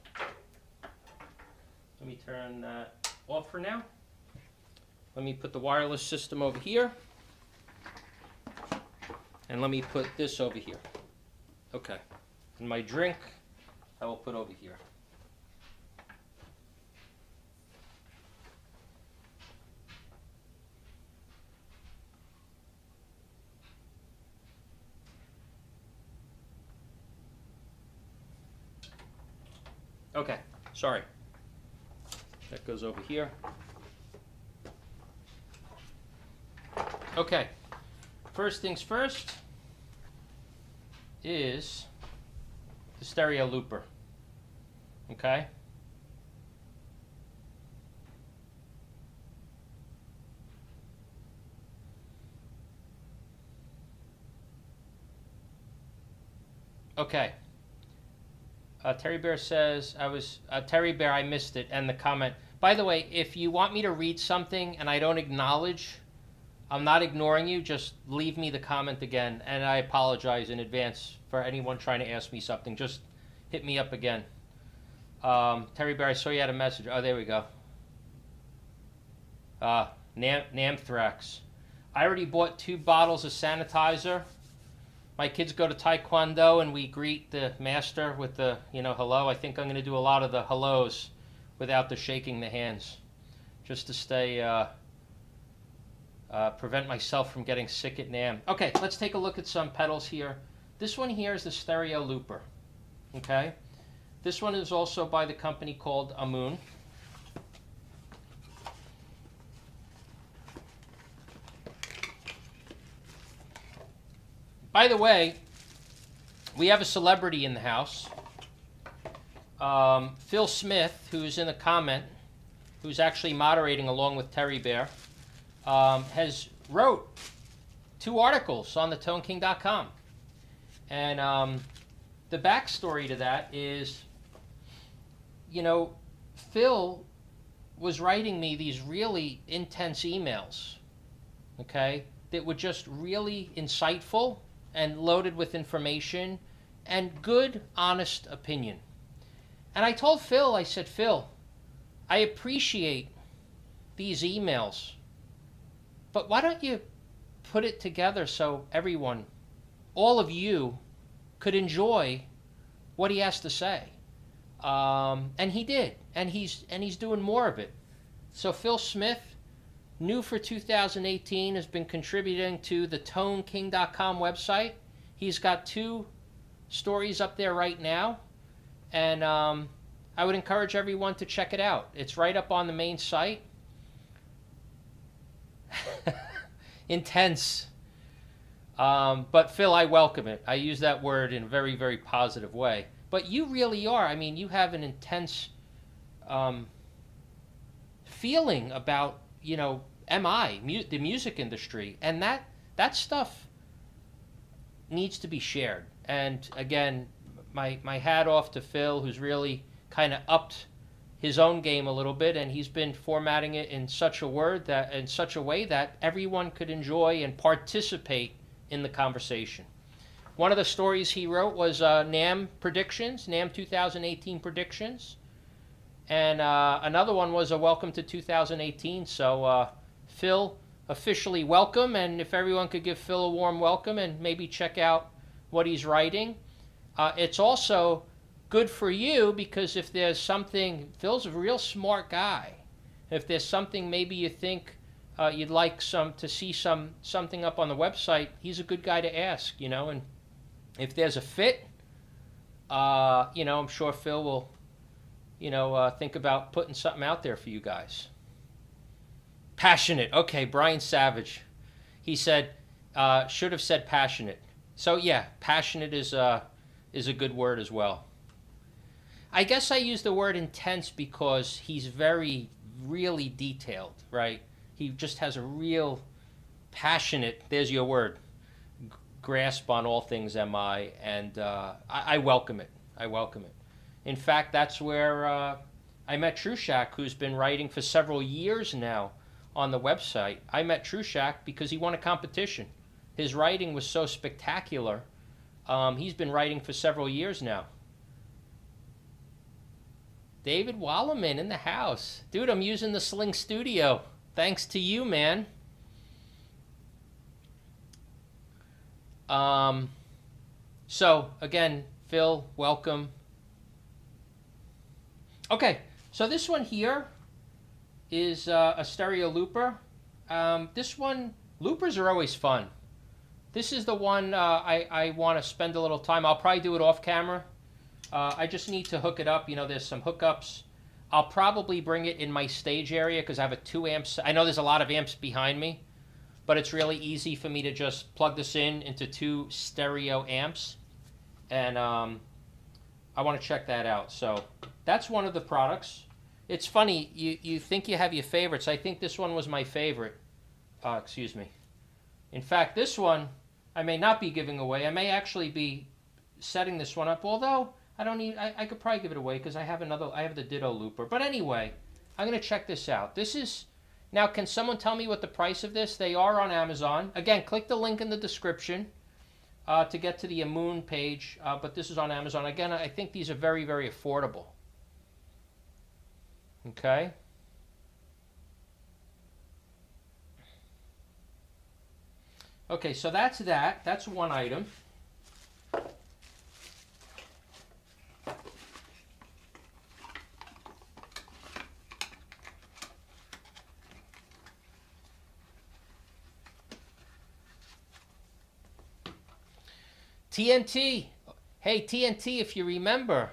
Let me turn that off for now. Let me put the wireless system over here. And let me put this over here. Okay. And my drink, I will put over here. Okay, sorry. That goes over here. Okay, first things first is the stereo looper. Okay? Okay. Terry Bear says, Terry Bear, I missed it, and the comment. By the way, if you want me to read something and I don't acknowledge, I'm not ignoring you, just leave me the comment again, and I apologize in advance for anyone trying to ask me something. Just hit me up again. Terry Bear, I saw you had a message. Oh, there we go. Namthrax. I already bought 2 bottles of sanitizer. My kids go to Taekwondo and we greet the master with the, hello. I think I'm going to do a lot of the hellos without the shaking the hands, just to stay, prevent myself from getting sick at NAMM. Okay, let's take a look at some pedals here. This one here is the stereo looper. Okay, this one is also by the company called Ammoon. By the way, we have a celebrity in the house. Phil Smith, who's in the comment, who's actually moderating along with Terry Bear, has wrote 2 articles on the ToneKing.com. And the backstory to that is, Phil was writing me these really intense emails, okay, that were just really insightful and loaded with information and good, honest opinion. And I told Phil, I said, Phil, I appreciate these emails, but why don't you put it together so everyone, all of you, could enjoy what he has to say? And he did, and he's doing more of it. So Phil Smith, new for 2018, has been contributing to the ToneKing.com website. He's got 2 stories up there right now, and I would encourage everyone to check it out. It's right up on the main site. Intense. But Phil, I welcome it. I use that word in a very, very positive way. But you really are. I mean, you have an intense feeling about, the music industry, and that stuff needs to be shared. And again, my hat off to Phil, who's really kind of upped his own game a little bit, and he's been formatting it in such a way that everyone could enjoy and participate in the conversation. One of the stories he wrote was NAMM predictions, NAMM 2018 predictions, and another one was a welcome to 2018. So Phil, officially welcome, and if everyone could give Phil a warm welcome and maybe check out what he's writing. It's also good for you, because if there's something, Phil's a real smart guy. If there's something maybe you think you'd like to see something up on the website, he's a good guy to ask, and if there's a fit, I'm sure Phil will, think about putting something out there for you guys. Passionate. Okay, Brian Savage. He said, should have said passionate. So yeah, passionate is a good word as well. I guess I use the word intense because he's really detailed, right? He just has a real passionate, there's your word, grasp on all things MI, and I welcome it. I welcome it. In fact, that's where I met Trushak, who's been writing for several years now on the website. I met Trushak because he won a competition. His writing was so spectacular. He's been writing for several years now. David Wallerman in the house. Dude, I'm using the Sling Studio. Thanks to you, man. So, again, Phil, welcome. Okay, so this one here is a stereo looper. This one, loopers are always fun. This is the one I want to spend a little time. I'll probably do it off camera. I just need to hook it up. There's some hookups. I'll probably bring it in my stage area because I have a 2 amps. I know there's a lot of amps behind me, but it's really easy for me to just plug this into 2 stereo amps. And I want to check that out. So that's one of the products. It's funny, you think you have your favorites. I think this one was my favorite. Excuse me. In fact, this one I may not be giving away. I may actually be setting this one up, although I could probably give it away because I have the Ditto looper. But anyway, I'm going to check this out. Now, can someone tell me what the price of this? They are on Amazon. Again, click the link in the description to get to the Amoon page, but this is on Amazon. Again, I think these are very, very affordable. Okay. Okay, so that's that. That's one item. TNT. Hey, TNT, if you remember,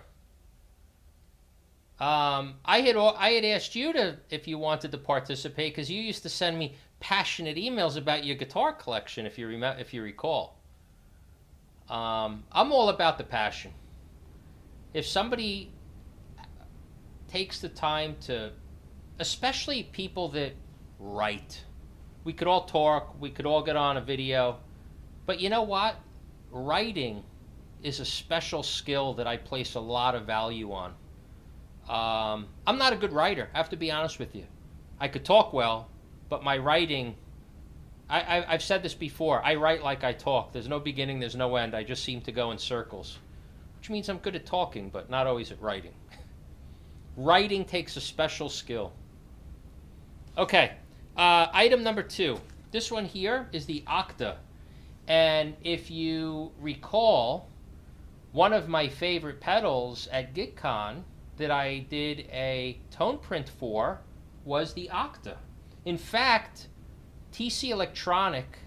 I had asked you if you wanted to participate because you used to send me passionate emails about your guitar collection, if you recall. I'm all about the passion. If somebody takes the time to, especially people that write, we could all talk, we could all get on a video, but you know what? Writing is a special skill that I place a lot of value on. I'm not a good writer, I have to be honest with you. I could talk well, but my writing, I've said this before, I write like I talk. There's no beginning, there's no end. I just seem to go in circles, which means I'm good at talking, but not always at writing. Writing takes a special skill. Okay, item number 2. This one here is the Octa. And if you recall, one of my favorite pedals at GigCon that I did a tone print for was the Octa. In fact, TC Electronic,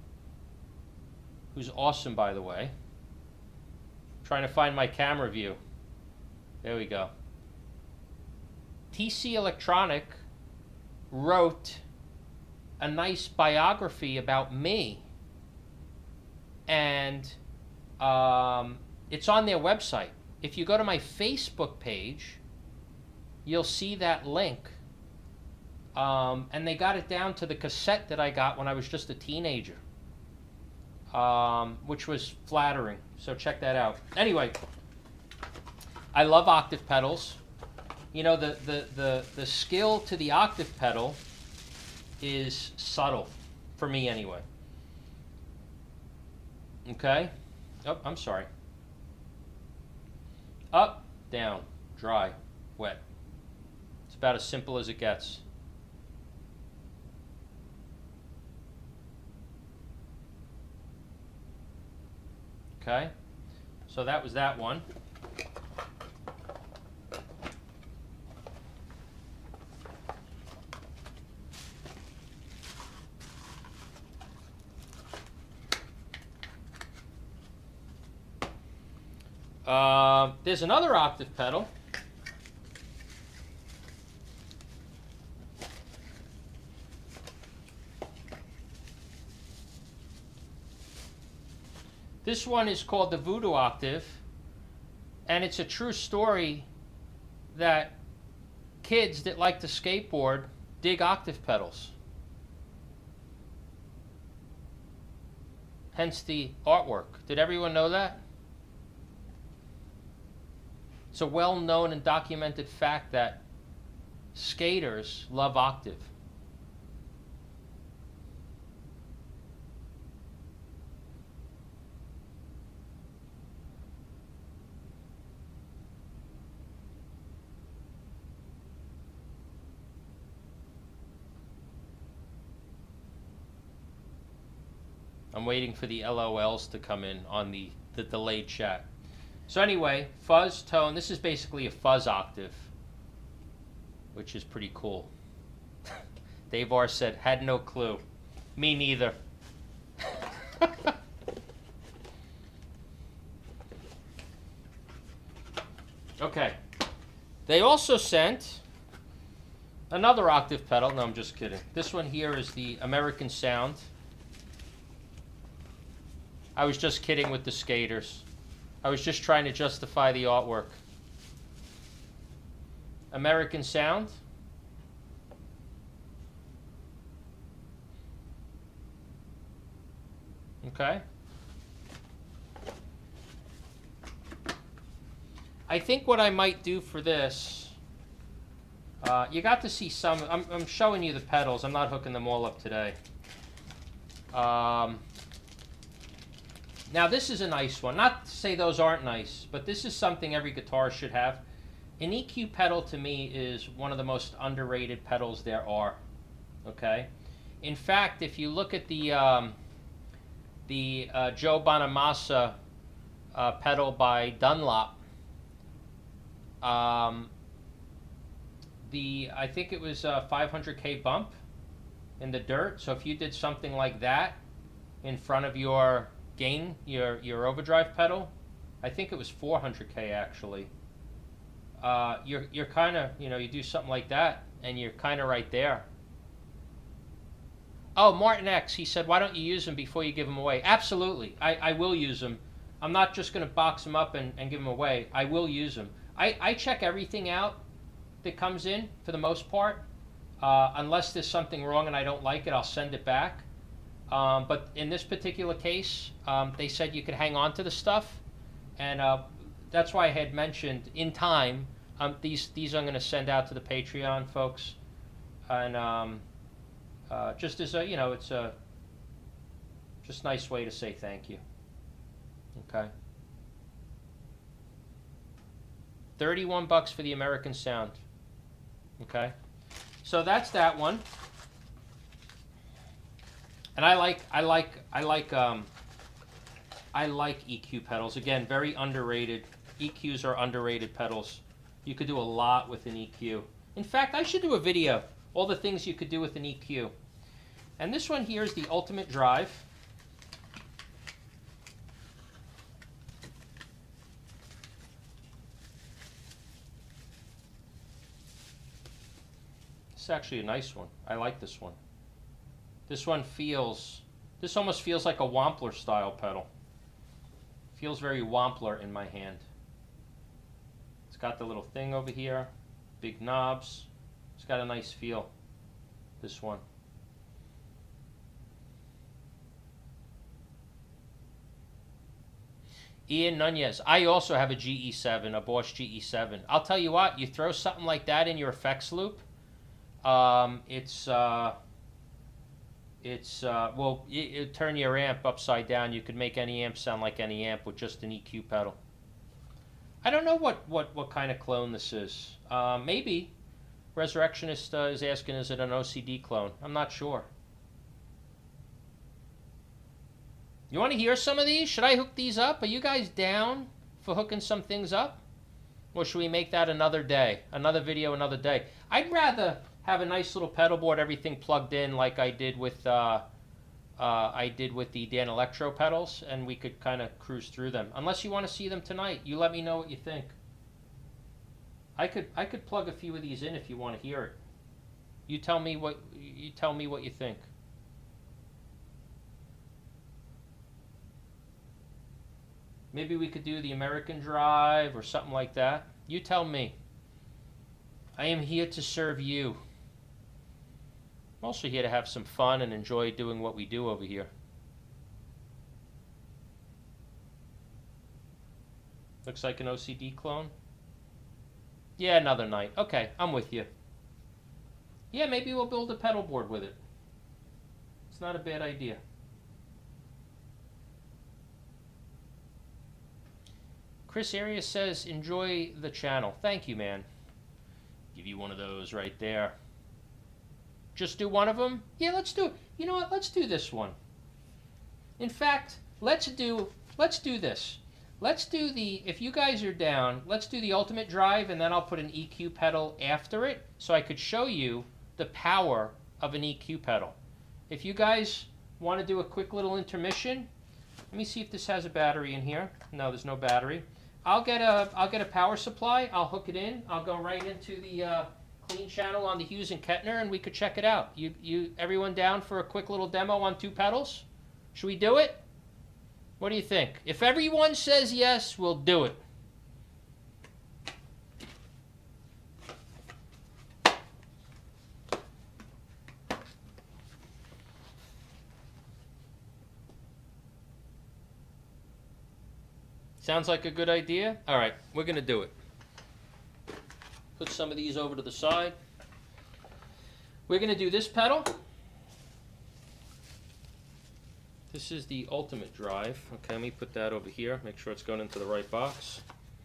who's awesome by the way, trying to find my camera view. There we go. TC Electronic wrote a nice biography about me. And it's on their website. If you go to my Facebook page, you'll see that link. And they got it down to the cassette that I got when I was just a teenager. which was flattering. So check that out. Anyway, I love octave pedals. You know, the skill to the octave pedal is subtle, for me anyway. Okay? Oh, I'm sorry. Up, down, dry, wet. It's about as simple as it gets. Okay? So that was that one. There's another octave pedal. This one is called the Voodoo Octave, and it's a true story that kids that like to skateboard dig octave pedals. Hence the artwork. Did everyone know that? It's a well-known and documented fact that skaters love octave. I'm waiting for the LOLs to come in on the delayed chat. So anyway, fuzz, tone, this is basically a fuzz octave, which is pretty cool. Dave R said, had no clue. Me neither. Okay. They also sent another octave pedal. No, I'm just kidding. This one here is the American Sound. I was just kidding with the skaters. I was just trying to justify the artwork. American Sound. Okay. I think what I might do for this, you got to see some, I'm showing you the pedals. I'm not hooking them all up today. Now this is a nice one. Not to say those aren't nice, but this is something every guitarist should have. An EQ pedal to me is one of the most underrated pedals there are. Okay? In fact, if you look at the Joe Bonamassa pedal by Dunlop, I think it was a 500K bump in the dirt. So if you did something like that in front of your gain, your overdrive pedal, I think it was 400K actually. You're kind of, you know, you do something like that and you're kind of right there. Oh, Martin X, he said, why don't you use them before you give them away? Absolutely, I will use them. I'm not just going to box them up and give them away. I will use them. I check everything out that comes in for the most part. Unless there's something wrong and I don't like it, I'll send it back. But in this particular case, they said you could hang on to the stuff. And that's why I had mentioned in time, these I'm going to send out to the Patreon folks. And just as a, you know, it's a just nice way to say thank you. Okay. $31 for the American Sound. Okay. So that's that one. And I like EQ pedals. Again, very underrated. EQs are underrated pedals. You could do a lot with an EQ. In fact, I should do a video, all the things you could do with an EQ. And this one here is the Ultimate Drive. This is actually a nice one. I like this one. This one feels, this almost feels like a Wampler style pedal. Feels very Wampler in my hand. It's got the little thing over here, big knobs. It's got a nice feel, this one. Ian Nunez. I also have a GE7, a Bosch GE7. I'll tell you what, you throw something like that in your effects loop, it's well, it turn your amp upside down. You could make any amp sound like any amp with just an EQ pedal. I don't know what kind of clone this is. Maybe Resurrectionist is asking, is it an OCD clone? I'm not sure. You want to hear some of these? Should I hook these up? Are you guys down for hooking some things up? Or should we make that another day? Another video, another day? I'd rather have a nice little pedal board, everything plugged in like I did with the Danelectro pedals, and we could kind of cruise through them. Unless you want to see them tonight, you let me know what you think. I could plug a few of these in if you want to hear it. You tell me what you think. Maybe we could do the American Drive or something like that. You tell me. I am here to serve you. I'm also here to have some fun and enjoy doing what we do over here. Looks like an OCD clone. Yeah, another night. Okay, I'm with you. Yeah, maybe we'll build a pedal board with it. It's not a bad idea. Chris Arias says, enjoy the channel. Thank you, man. Give you one of those right there. Just do one of them? Yeah, let's do it. You know what? Let's do this one. In fact, let's do this. Let's do the, if you guys are down, let's do the Ultimate Drive, and then I'll put an EQ pedal after it so I could show you the power of an EQ pedal. If you guys want to do a quick little intermission, let me see if this has a battery in here. No, there's no battery. I'll get a power supply. I'll hook it in. I'll go right into the clean channel on the Hughes and Kettner, and we could check it out. Everyone down for a quick little demo on 2 pedals? Should we do it? What do you think? If everyone says yes, we'll do it. Sounds like a good idea? All right, we're going to do it. Put some of these over to the side. We're going to do this pedal. This is the Ultimate Drive. Okay, let me put that over here. Make sure it's going into the right box.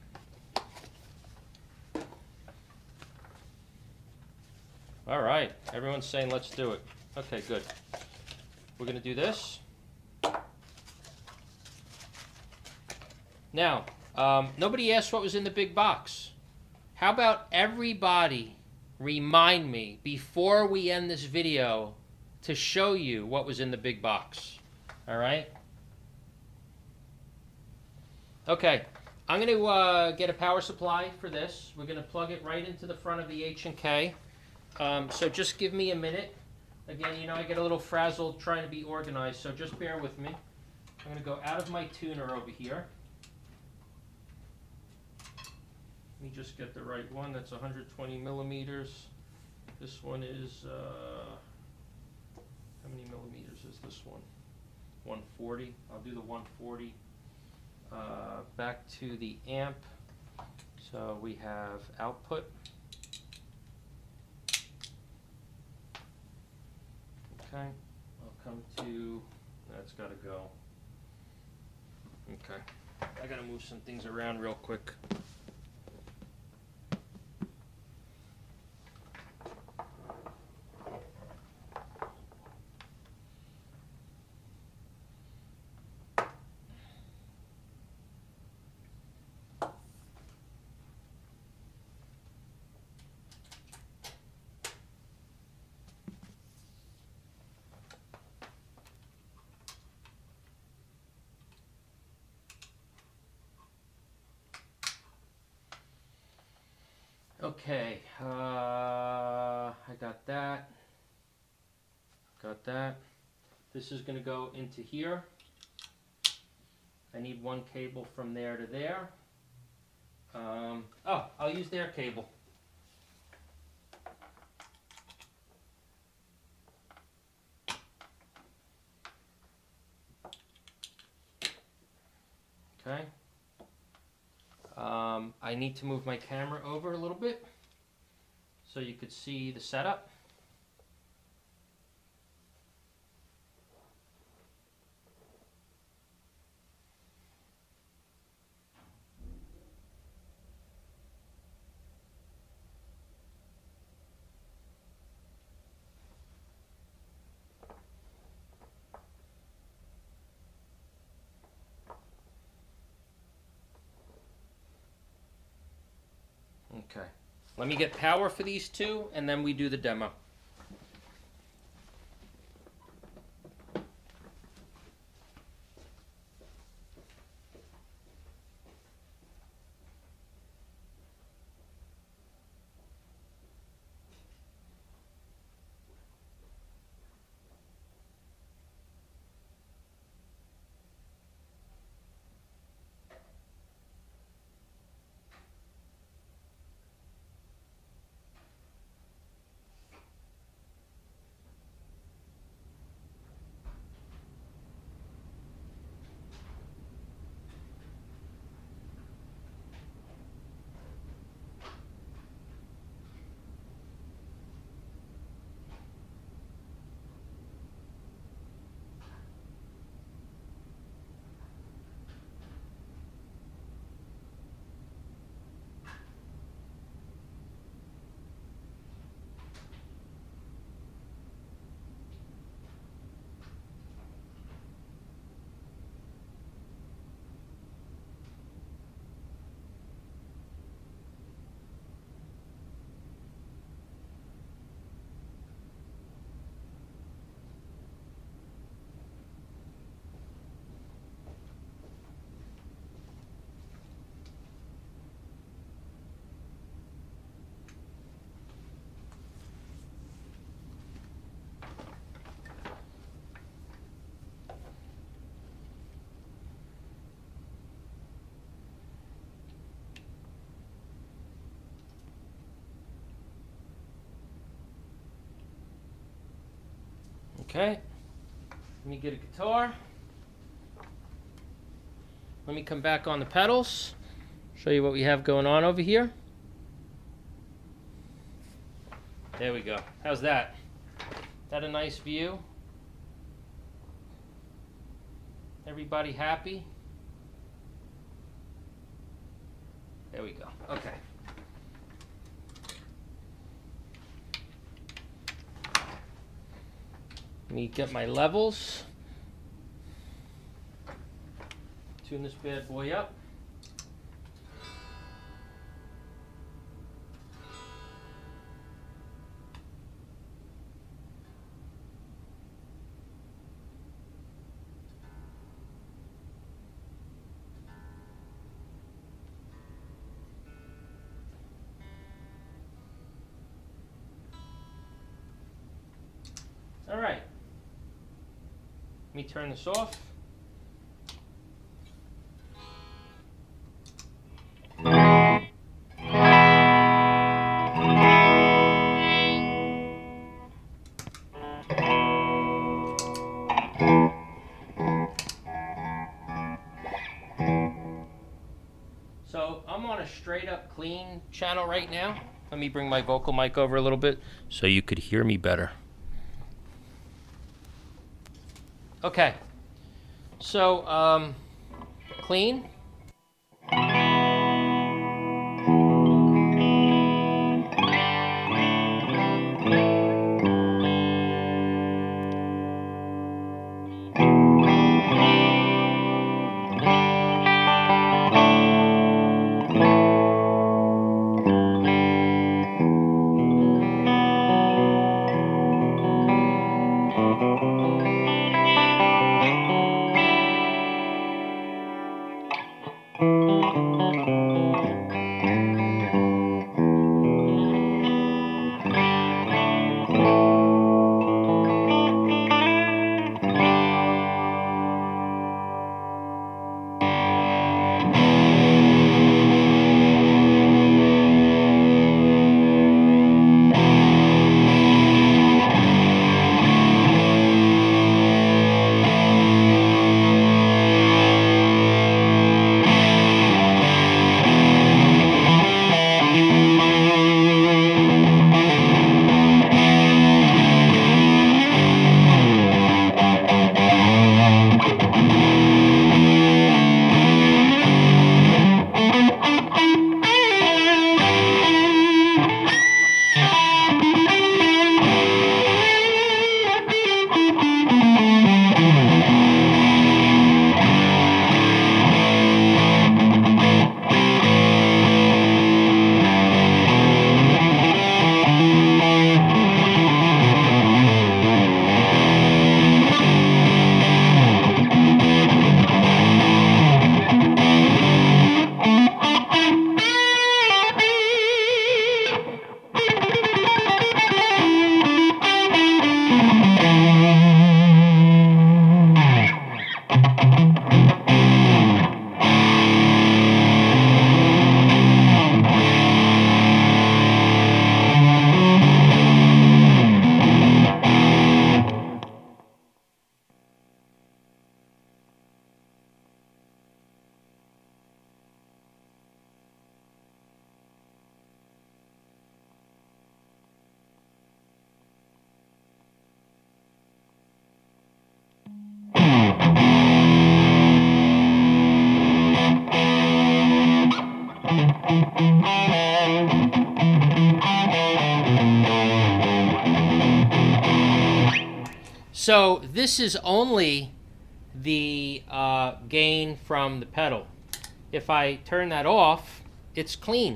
All right, everyone's saying let's do it. Okay, good. We're going to do this. Now, nobody asked what was in the big box. How about everybody remind me before we end this video to show you what was in the big box? All right? Okay, I'm going to get a power supply for this. We're going to plug it right into the front of the H&K. So just give me a minute. Again, you know, I get a little frazzled trying to be organized, so just bear with me. I'm going to go out of my tuner over here. Let me just get the right one. That's 120 millimeters. This one is, how many millimeters is this one? 140. I'll do the 140. Back to the amp. So we have output. Okay. I'll come to, that's got to go. Okay. I got to move some things around real quick. Okay, I got that. Got that. This is going to go into here. I need one cable from there to there. Oh, I'll use their cable. Okay, I need to move my camera over a little bit so you could see the setup. Okay, let me get power for these two and then we do the demo. Okay, let me get a guitar. Let me come back on the pedals, show you what we have going on over here. There we go. How's that? That a nice view? Everybody happy? There we go. Okay. Let me get my levels. Tune this bad boy up. All right. Let me turn this off. So I'm on a straight up clean channel right now. Let me bring my vocal mic over a little bit so you could hear me better. Okay, so clean. So this is only the gain from the pedal. If I turn that off, it's clean.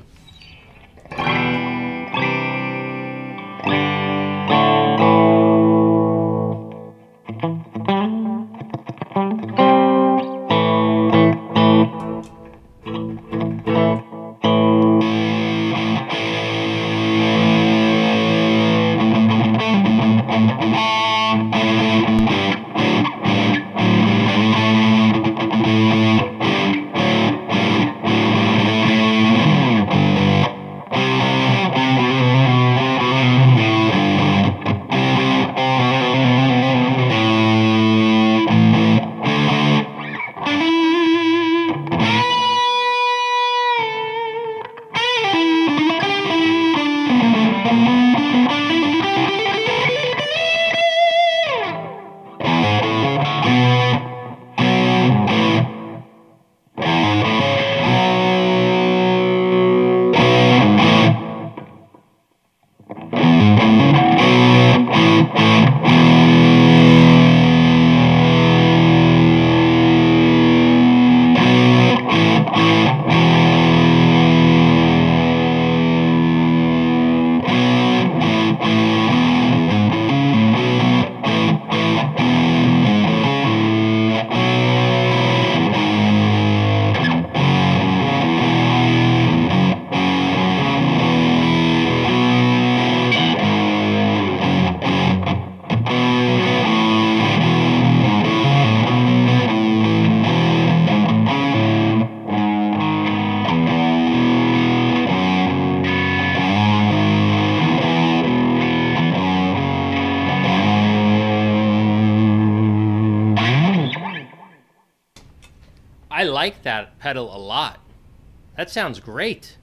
I like that pedal a lot. That sounds great.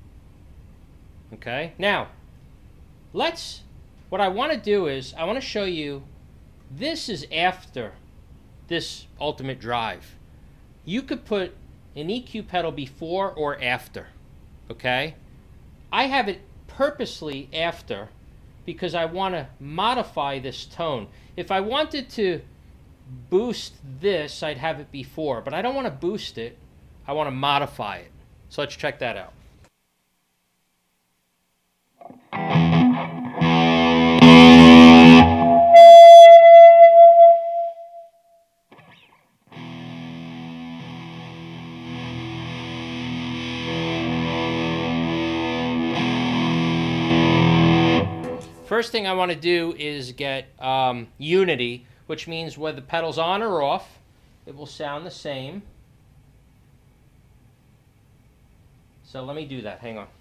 Okay, now what I want to do is I want to show you, this is after this Ultimate Drive. You could put an EQ pedal before or after, okay? I have it purposely after because I want to modify this tone. If I wanted to boost this, I'd have it before, but I don't want to boost it. I want to modify it. So let's check that out. First thing I want to do is get unity, which means whether the pedal's on or off, it will sound the same. So let me do that. Hang on.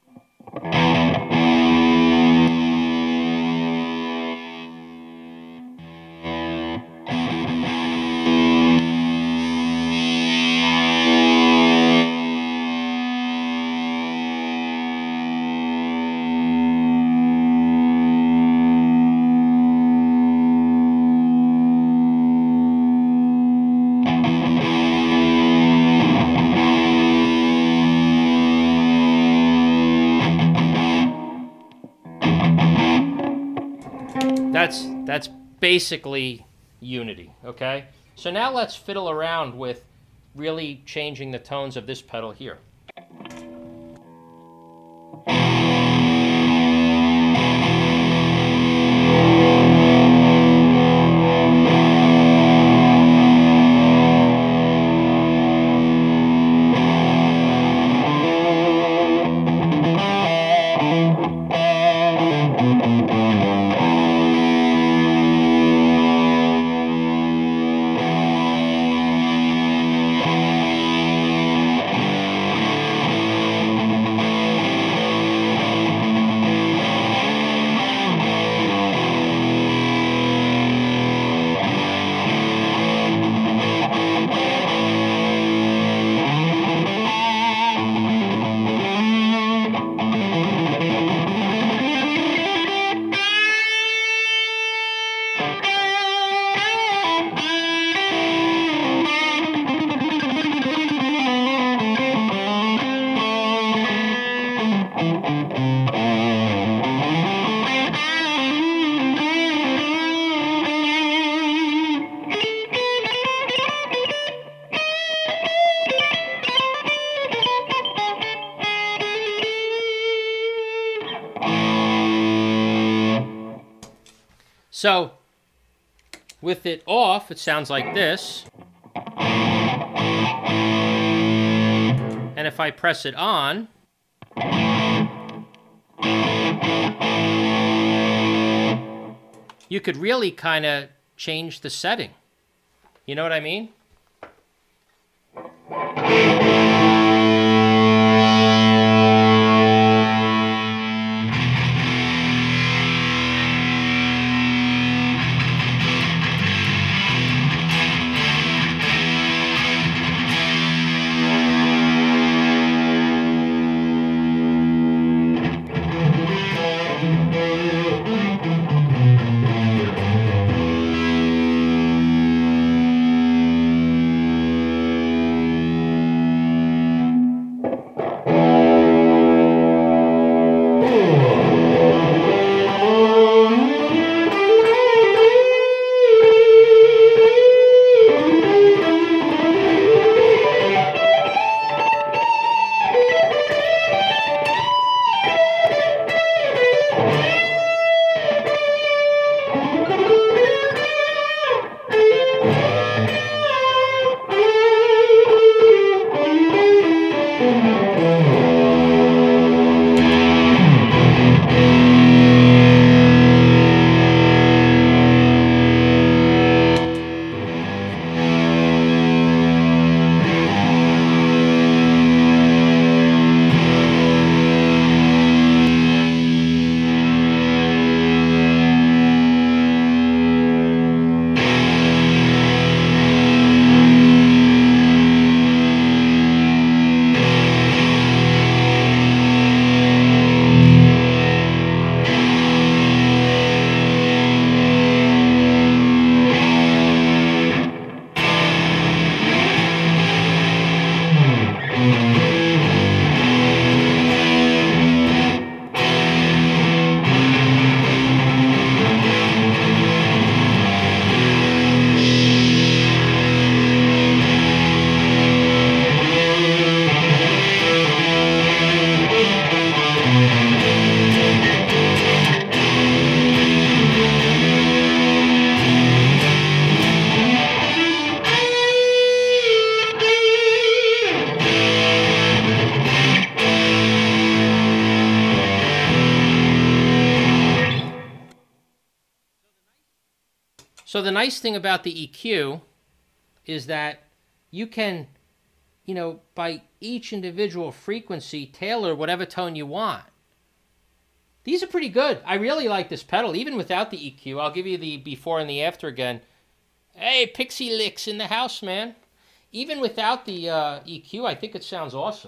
That's basically unity, okay? So now let's fiddle around with really changing the tones of this pedal here. So, with it off, it sounds like this. And if I press it on, you could really kind of change the setting. You know what I mean? So the nice thing about the EQ is that you can, by each individual frequency, tailor whatever tone you want. These are pretty good. I really like this pedal, even without the EQ. I'll give you the before and the after again. Hey, Pixie Licks in the house, man. Even without the EQ, I think it sounds awesome.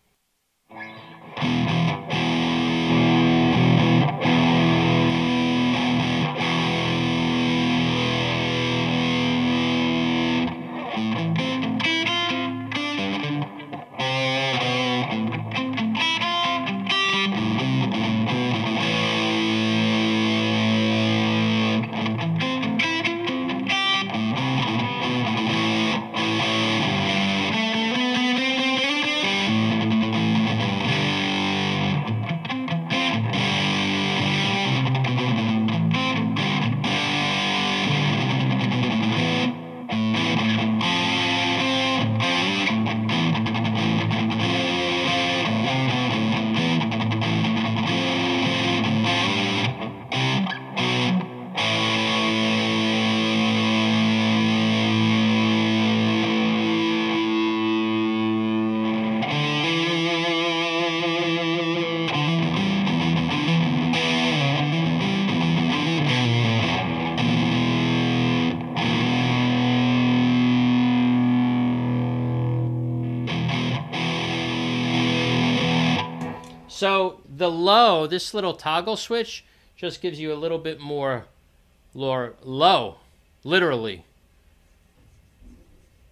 So the low, this little toggle switch just gives you a little bit more low, literally.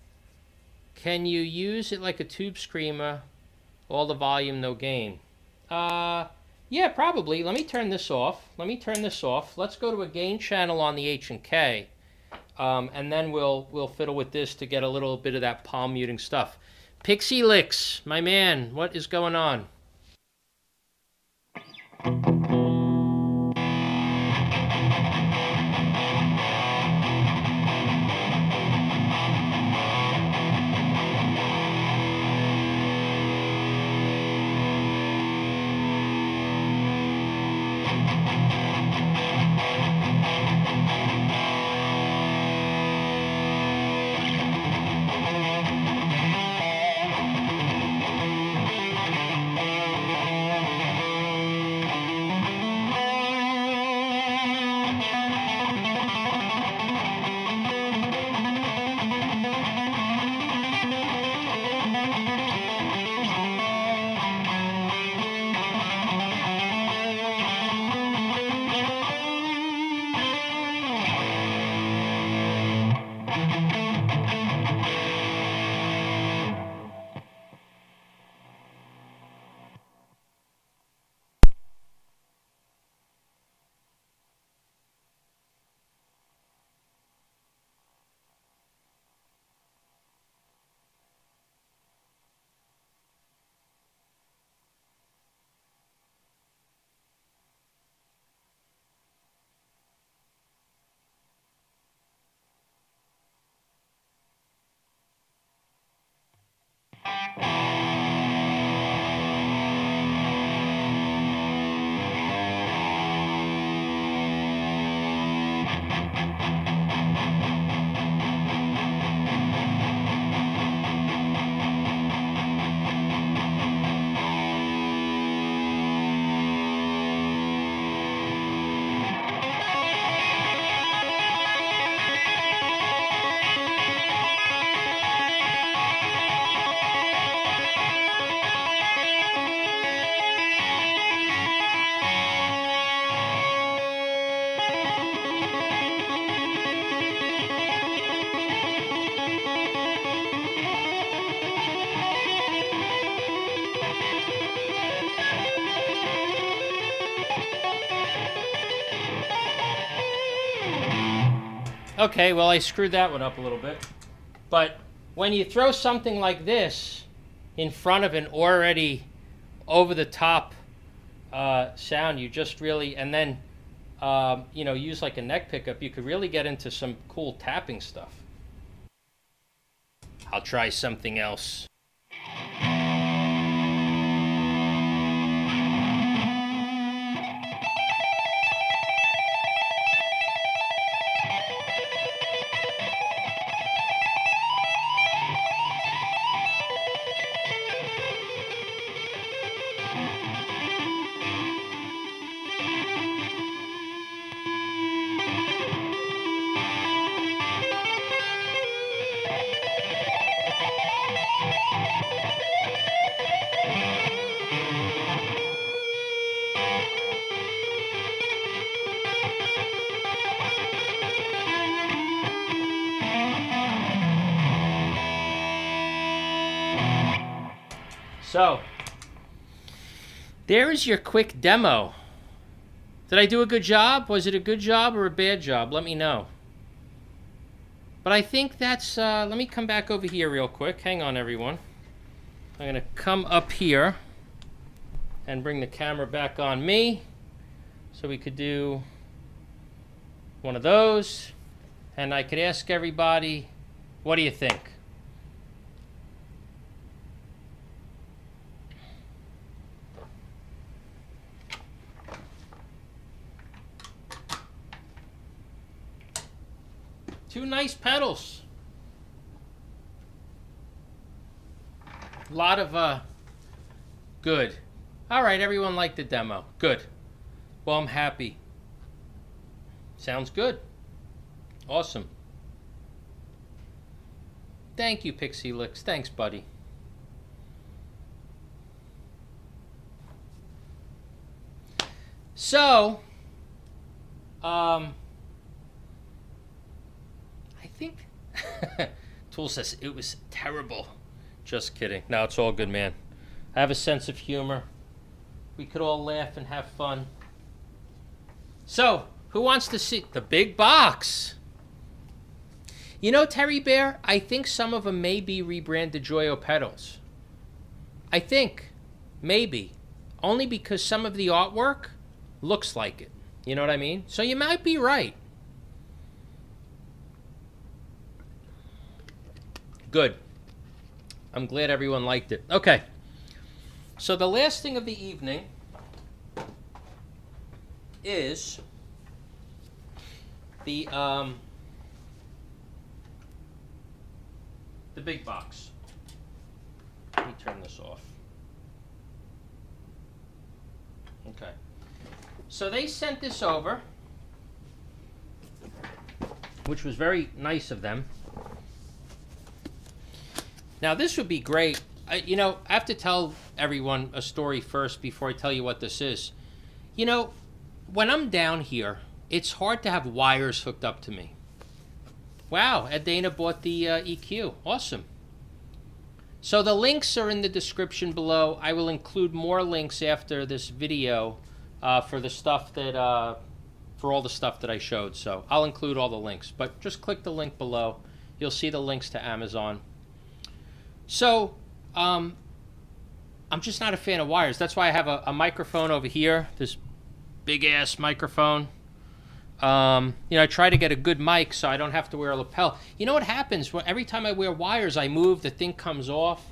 Can you use it like a tube screamer? All the volume, no gain. Yeah, probably. Let me turn this off. Let's go to a gain channel on the H&K. And then we'll fiddle with this to get a little bit of that palm muting stuff. Pixie Licks, my man, what is going on? Okay, well, I screwed that one up a little bit. But when you throw something like this in front of an already over-the-top sound, you just really, and then, you know, use like a neck pickup, you could really get into some cool tapping stuff. I'll try something else. So, there is your quick demo. Did I do a good job? Was it a good job or a bad job? Let me know. But I think that's, let me come back over here real quick. Hang on, everyone. I'm going to come up here and bring the camera back on me so we could do one of those. And I could ask everybody, what do you think? Two nice pedals. A lot of, good. All right, everyone liked the demo. Good. Well, I'm happy. Sounds good. Awesome. Thank you, Pixie Licks. Thanks, buddy. So, I think Tool says it was terrible. Just kidding. No, it's all good, man. I have a sense of humor. we could all laugh and have fun. So, who wants to see the big box? You know, Terry Bear, I think some of them may be rebranded Joyo pedals. I think. Maybe. Only because some of the artwork looks like it. You know what I mean? So you might be right. Good. I'm glad everyone liked it. Okay. So the last thing of the evening is the big box. Let me turn this off. Okay. So they sent this over, which was very nice of them. Now this would be great. You know, I have to tell everyone a story first before I tell you what this is. You know, when I'm down here, it's hard to have wires hooked up to me. Wow, Ed Dana bought the EQ. Awesome. So the links are in the description below. I will include more links after this video for the stuff that, for all the stuff that I showed. So I'll include all the links, but just click the link below. You'll see the links to Amazon. So I'm just not a fan of wires. That's why I have a microphone over here, this big ass microphone. You know, I try to get a good mic so I don't have to wear a lapel. You know what happens? Well, every time I wear wires, I move, the thing comes off.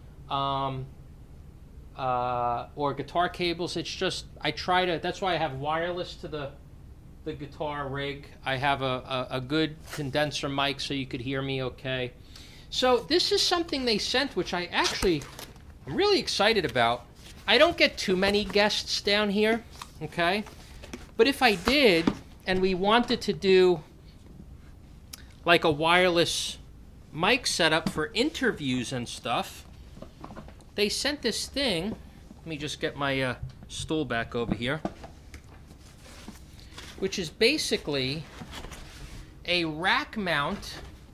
Or guitar cables. It's just, I try to, that's why I have wireless to the guitar rig. I have a good condenser mic so you could hear me okay. So this is something they sent, which I'm really excited about. I don't get too many guests down here, okay? But if I did, and we wanted to do like a wireless mic setup for interviews and stuff, they sent this thing. Let me just get my stool back over here, which is basically a rack mount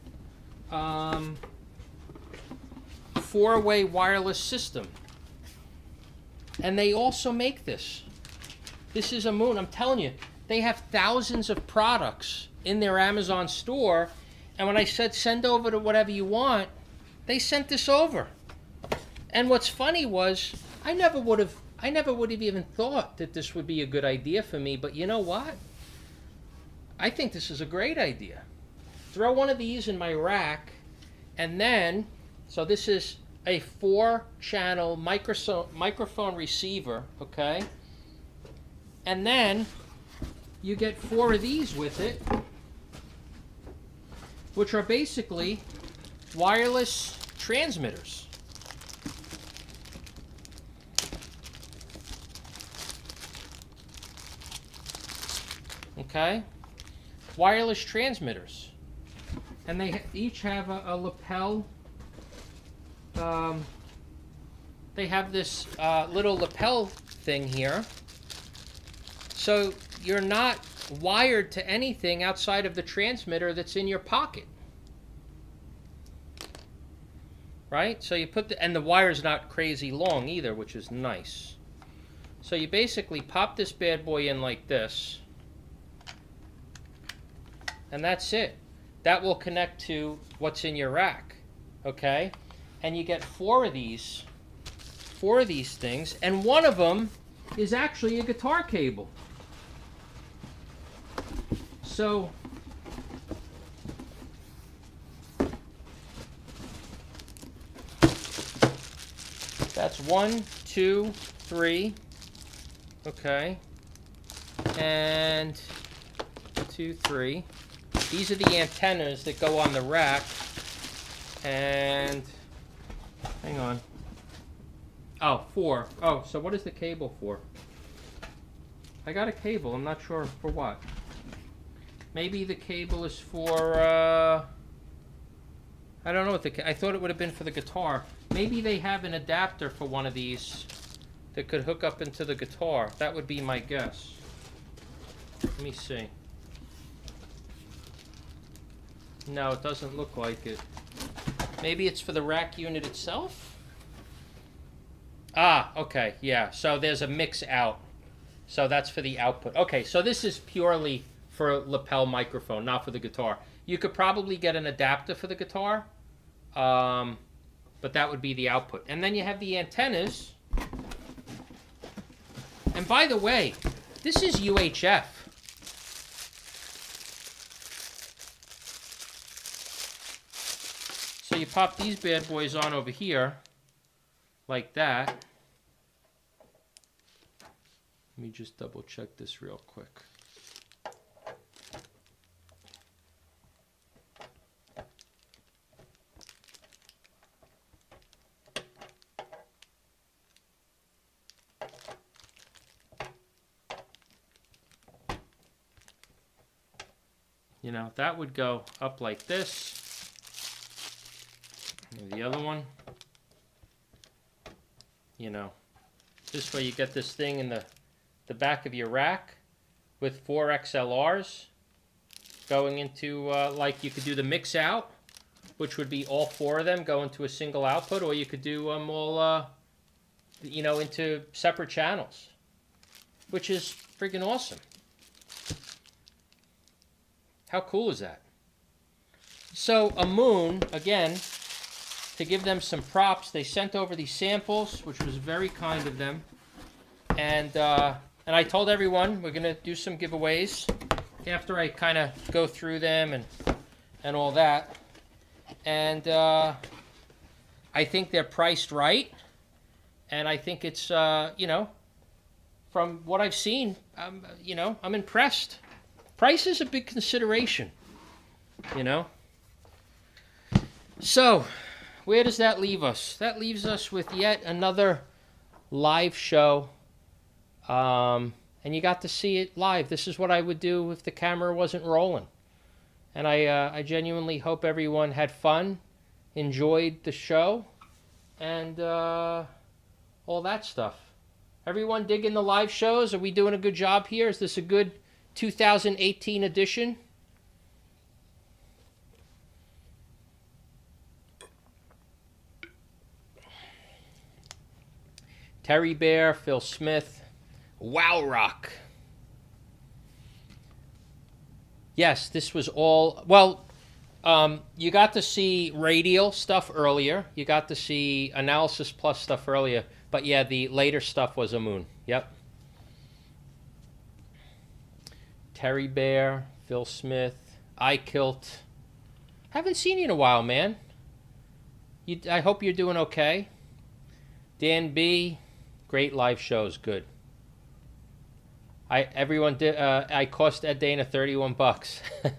four-way wireless system. And they also make this. This is a Moon. I'm telling you, they have thousands of products in their Amazon store, and when I said send over to whatever you want, they sent this over. And what's funny was I never would have even thought that this would be a good idea for me, but you know what? I think this is a great idea. Throw one of these in my rack, and then, so this is a 4-channel microphone receiver, okay? And then you get 4 of these with it, which are basically wireless transmitters. Okay? Wireless transmitters. And they each have a lapel. They have this little lapel thing here. So you're not wired to anything outside of the transmitter that's in your pocket. Right? So you put and the wire's not crazy long either, which is nice. So you basically pop this bad boy in like this. And that's it. That will connect to what's in your rack. Okay? And you get 4 of these things, and one of them is actually a guitar cable. So that's 1, 2, 3. Okay. And 2, 3. These are the antennas that go on the rack. And hang on. Oh, 4. Oh, so what is the cable for? I got a cable. I'm not sure for what. Maybe the cable is for, I don't know what I thought it would have been for the guitar. Maybe they have an adapter for one of these that could hook up into the guitar. That would be my guess. Let me see. No, it doesn't look like it. Maybe it's for the rack unit itself? Ah, okay, yeah. So there's a mix out. So that's for the output. Okay, so this is purely for lapel microphone, not for the guitar. You could probably get an adapter for the guitar, um, but that would be the output. And then you have the antennas. And by the way, this is UHF. So you pop these bad boys on over here, like that. Let me just double check this real quick. You know, that would go up like this. And the other one, you know, this way you get this thing in the back of your rack with 4 XLRs going into, like you could do the mix out, which would be all 4 of them go into a single output, or you could do them all, you know, into separate channels, which is freaking awesome. How cool is that? So Amoon, again, to give them some props, they sent over these samples, which was very kind of them. And I told everyone we're going to do some giveaways after I kind of go through them and all that. And I think they're priced right. And I think it's, you know, from what I've seen, you know, I'm impressed. Price is a big consideration, you know. So, where does that leave us? That leaves us with yet another live show. And you got to see it live. This is what I would do if the camera wasn't rolling. And I genuinely hope everyone had fun, enjoyed the show, and all that stuff. Everyone digging the live shows? Are we doing a good job here? Is this a good 2018 edition? Terry Bear, Phil Smith, Wow Rock. Yes, this was all, well, you got to see Radial stuff earlier. You got to see Analysis Plus stuff earlier. But yeah, the later stuff was Amoon. Yep. Terry Bear, Phil Smith, iKilt. Haven't seen you in a while, man. I hope you're doing okay. Dan B, great live shows, good. I cost Ed Dana $31.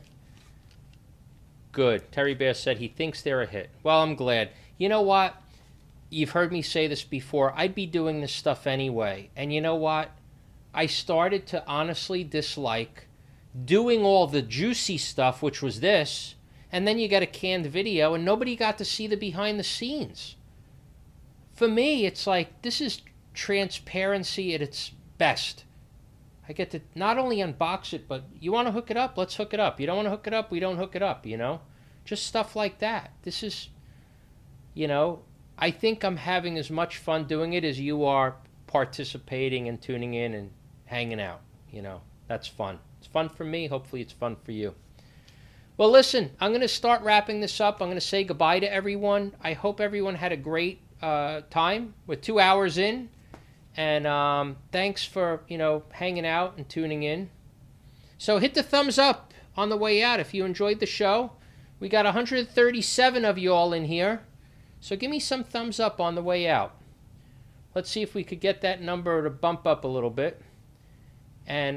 Good. Terry Bear said he thinks they're a hit. Well, I'm glad. You know what? You've heard me say this before. I'd be doing this stuff anyway. And you know what? I started to honestly dislike doing all the juicy stuff, which was this, and then you get a canned video and nobody got to see the behind the scenes. For me, it's like, this is transparency at its best. I get to not only unbox it, but you want to hook it up? Let's hook it up. You don't want to hook it up? We don't hook it up, you know? Just stuff like that. This is, you know, I think I'm having as much fun doing it as you are participating and tuning in and hanging out, you know? That's fun. It's fun for me. Hopefully it's fun for you. Well, listen, I'm going to start wrapping this up. I'm going to say goodbye to everyone. I hope everyone had a great time. We're 2 hours in. And thanks for, you know, hanging out and tuning in. So hit the thumbs up on the way out if you enjoyed the show. We got 137 of you all in here. So give me some thumbs up on the way out. Let's see if we could get that number to bump up a little bit. And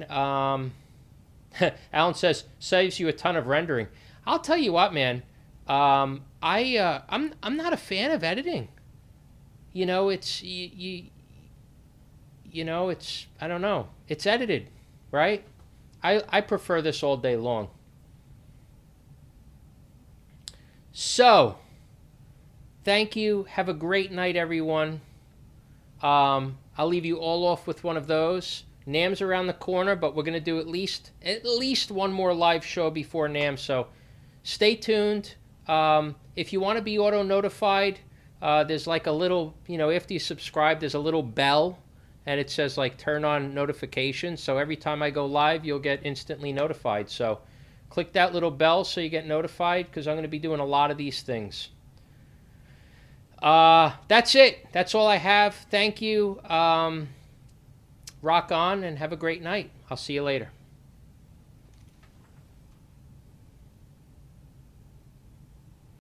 Alan says, saves you a ton of rendering. I'll tell you what, man. I'm not a fan of editing. You know, it's you know, it's, I don't know. It's edited, right? I prefer this all day long. So, thank you. Have a great night, everyone. I'll leave you all off with one of those. NAMM's around the corner, but we're going to do at least one more live show before NAMM, so stay tuned. If you want to be auto-notified, there's like a little, after you subscribe, there's a little bell, and it says like turn on notifications. So every time I go live, you'll get instantly notified. So click that little bell so you get notified, because I'm going to be doing a lot of these things. That's it. That's all I have. Thank you. Rock on and have a great night. I'll see you later.